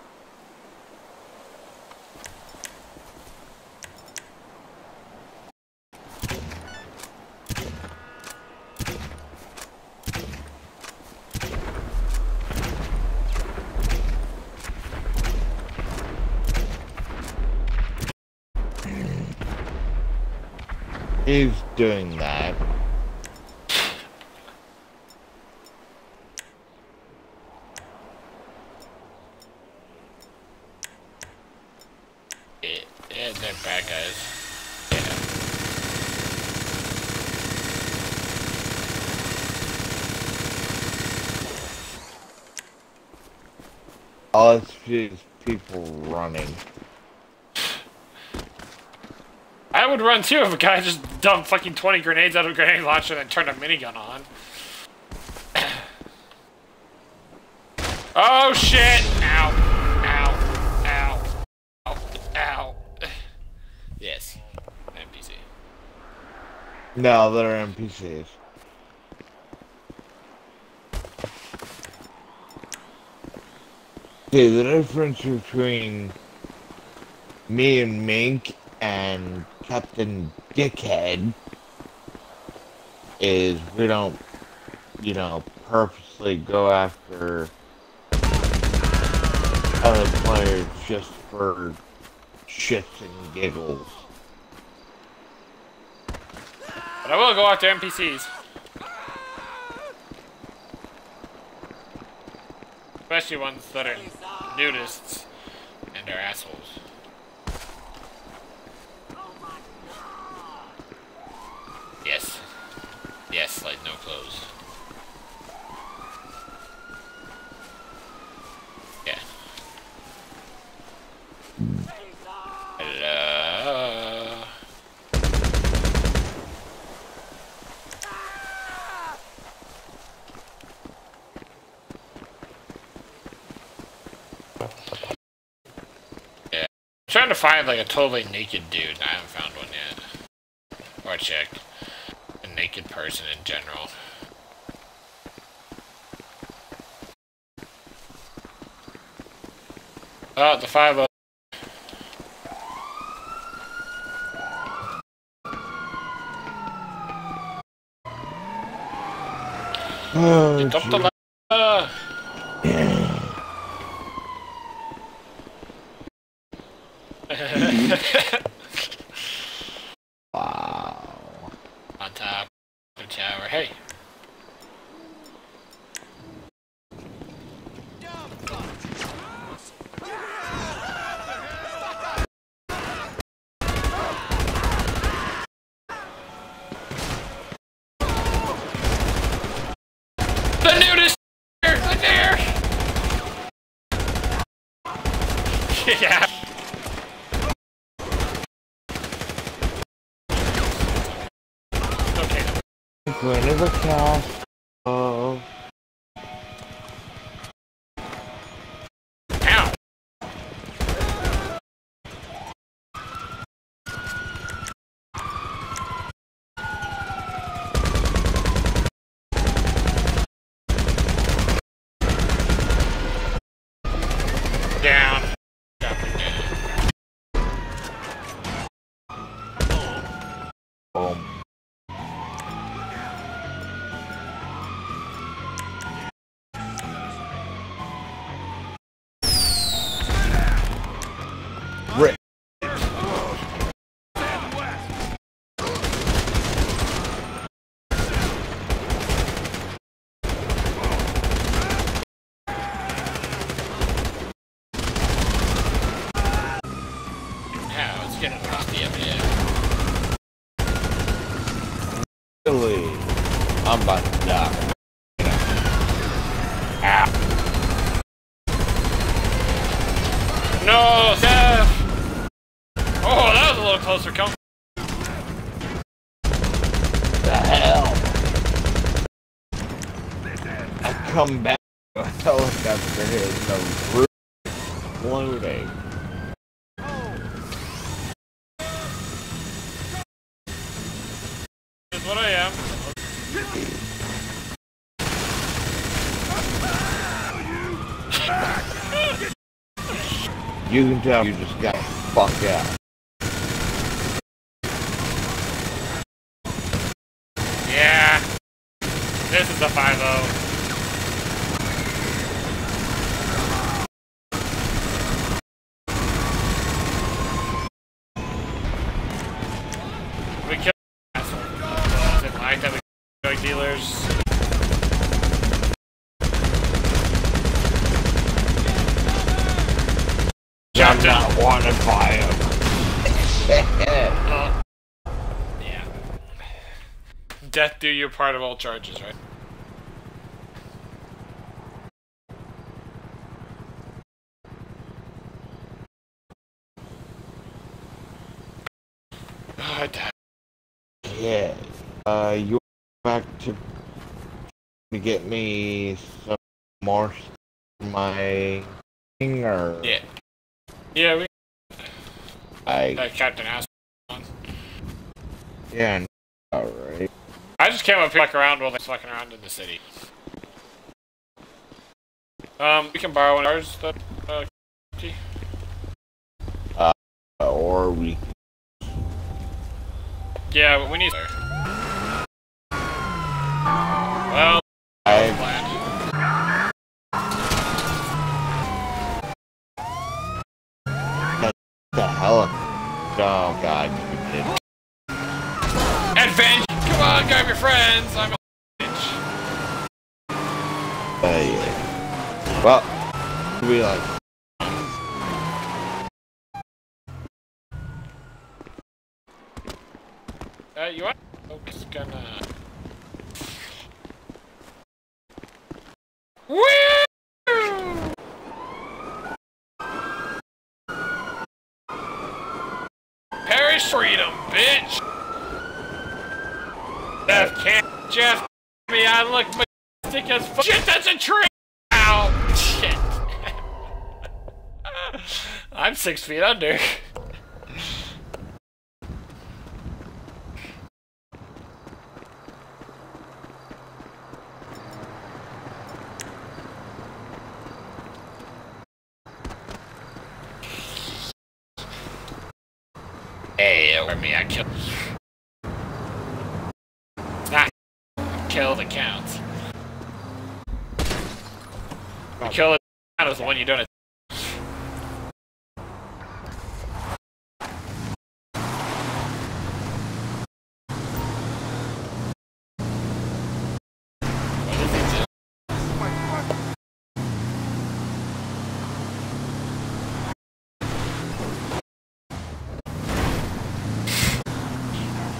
He's doing that. Yeah, they're bad guys. Yeah. All I see is people running. I would run too if a guy just dumped fucking 20 grenades out of a grenade launcher and then turned a minigun on. Oh shit! Ow. Ow. Ow. Ow. Ow. Yes. NPC. No, they're NPCs. See, the difference between me and Mink and Captain Dickhead is we don't, you know, purposely go after other players just for shits and giggles. But I will go after NPCs. Especially ones that are nudists and are assholes. Yes. Yes, like no clothes. Yeah. Hello. Yeah. I'm trying to find like a totally naked dude. I haven't found one yet. Or a chick. A naked person in general. Oh, the 5-0. Oh, Dump the Wow. On top of the tower. Hey. The nudist here! The deer! Yeah. Okay. Going to the castle. Ow! Down. Dropping down. Boom. Rick. Yeah, it's getting rusty up here. Really? I'm about to die. Ow. No, Steph! Oh, that was a little closer. Come. The hell? I come back to a helicopter hit the roof loading. That's what I am. You can tell you just got fucked out. Yeah. This is a 5-0. We killed the asshole. Didn't like that we drug dealers. I'm not wanted by him. Yeah. Death do your part of all charges, right? Oh, I died. Yeah. You back to get me some more for my thing, or Yeah. Yeah, we I Captain Ass on. yeah. All right. I just came up here, fuck around while they're fucking around in the city. We can borrow one of ours, key. Or we. Yeah, but we need. Well, I plan. the hell. Oh God, you did. Advantage! Come on, grab your friends! I'm a bitch. Yeah. Well, we like. You are? Oh, just gonna. Woo! Perish freedom, bitch! Jeff can't. Jeff, me, I look majestic as fuck. Shit, that's a tree! Ow! Shit. I'm 6 feet under. Hey, over me, I killed. Not kill that counts. The kill that counts is the one you don't.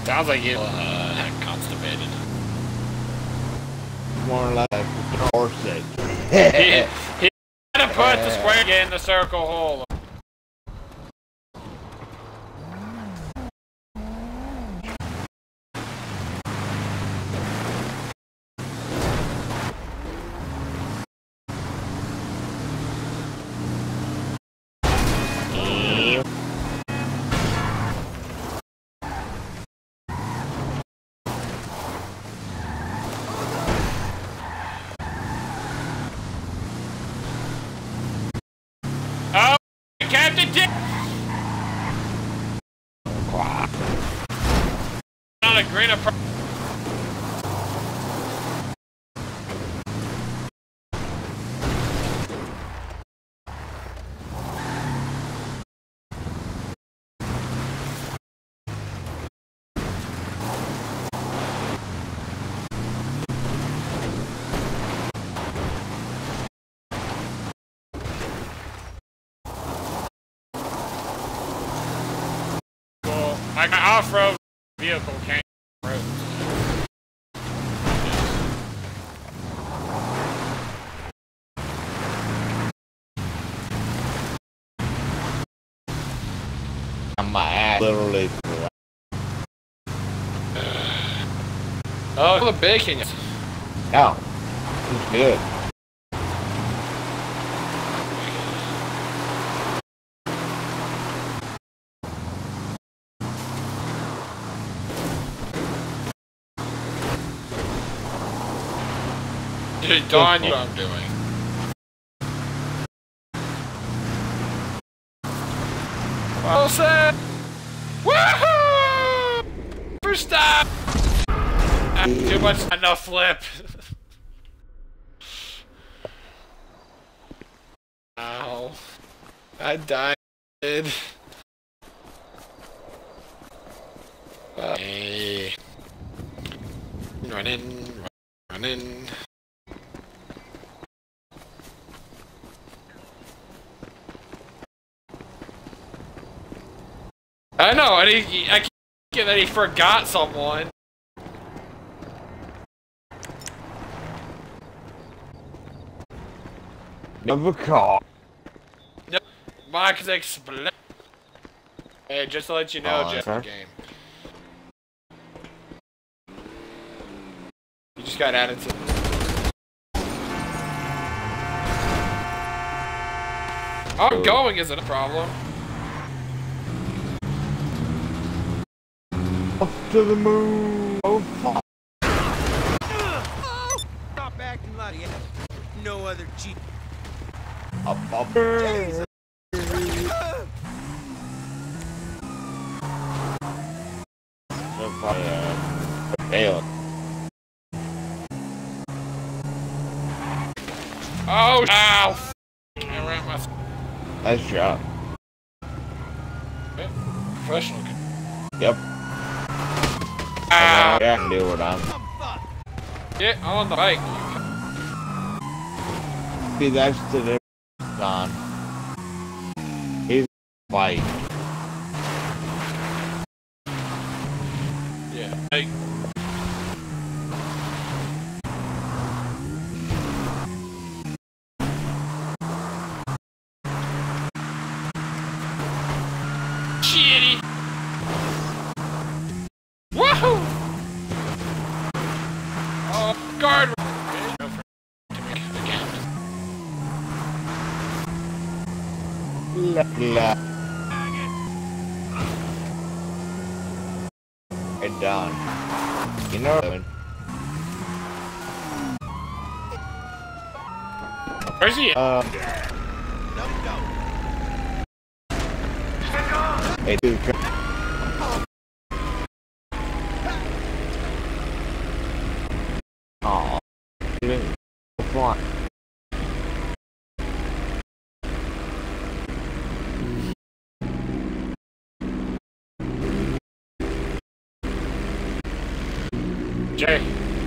Sounds like you constipated. More like a horse sick. He had to put the square in the circle hole. Oh, Captain Dick! Not a green approach. My off-road vehicle can't road. On my ass, literally. Oh, the bacon. No, it's good. Dude, Don, you know what I'm doing. Well said! Woohoo! First stop! Too much, enough flip. Ow. I died. Hey. Running. I know, I can't get that he forgot someone. Never caught. Nope. Mike's explode. Hey, just to let you know, Jeff, the game. You just got added to. Oh, going isn't a problem. Off to the moon. Oh, fuck. Stop acting like it. No other Jeep. Up. Jesus. Fail. Oh, ow! I ran my. Nice job. Professional. Yep. Ow! Yeah, I can do it on. Get on the bike. See, that's the difference on. He's fight. Yeah. Hey. Shitty. Woohoo! Oh, guard. La. Hey, Don. You know. Where's he? Hey, dude. Aw. Fun. Jay.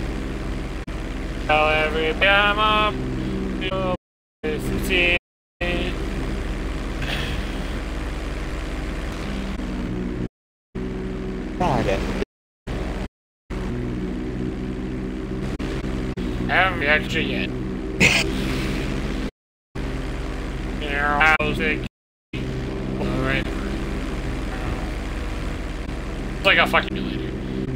Tell everybody I'm up. You'll see. God, haven't reacted to it yet. Alright. It's like I'll fucking do later.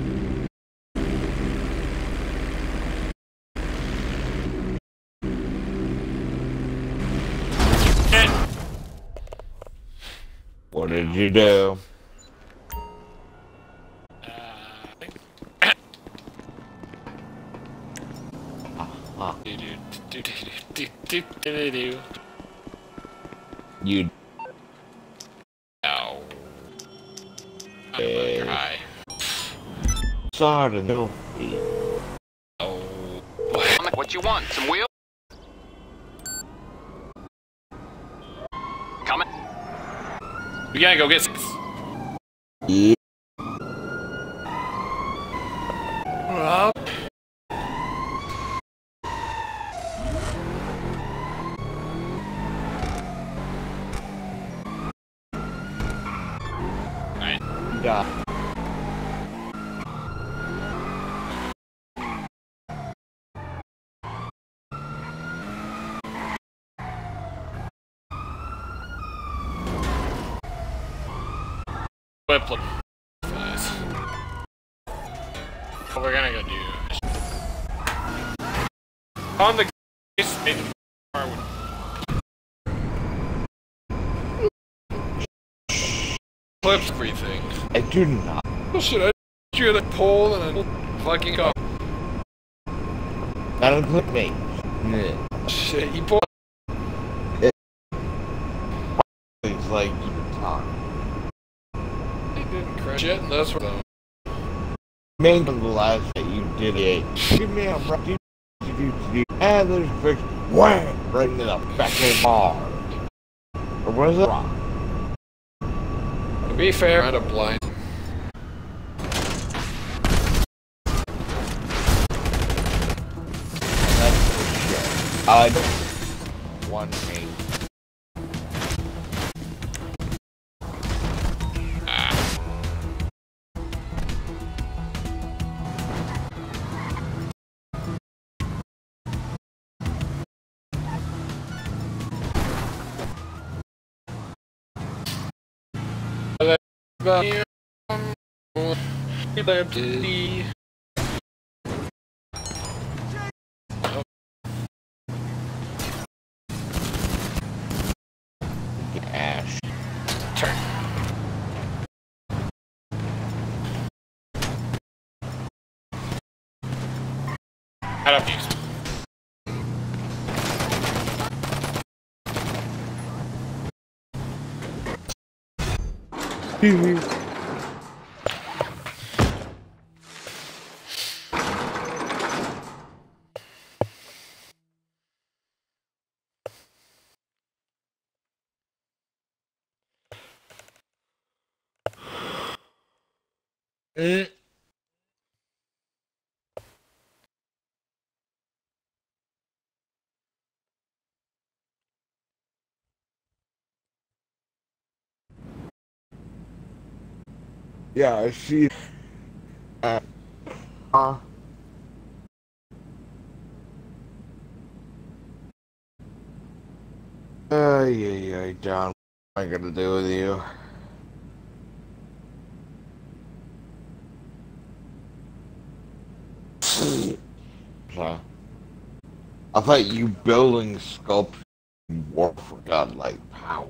What did you do? You. No. You're high. Sorry to know. Oh. What you want? Some wheels? Coming. We gotta go get six. Yeah. Well. Yeah. Whip look. Nice. What we're gonna go do. On the clips everything. I do not. Oh shit, I drew the pole and a fucking car. That'll clip me. Yeah. Shit, you pulled. It's like you talk. He didn't crash it, and that's what though. Main from the last that you did it. Give me a right. And there's a big wham right in the back of the bar. Or was it wrong? To be fair, I had a blind. That's for sure. I don't. One main. Ash. Turn. Head up, use. Yeah, I see. Yeah, John. What am I gonna do with you? I thought you building sculpture war for godlike power.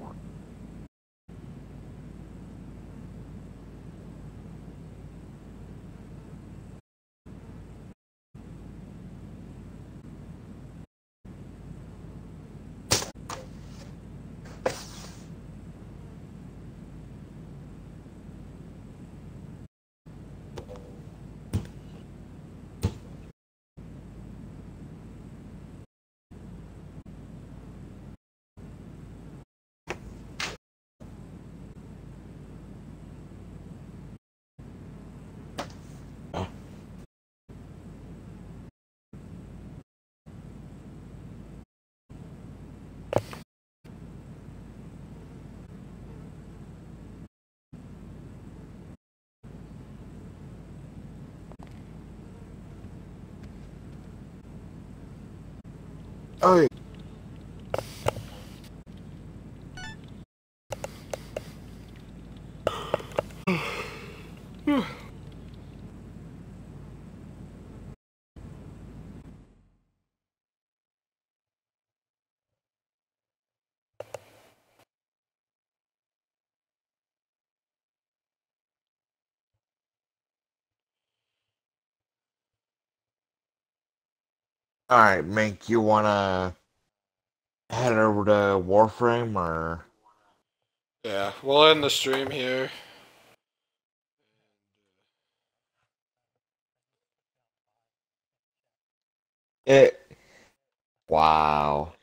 Oh, alright, Mink, you wanna head over to Warframe, or? Yeah, we'll end the stream here. Wow.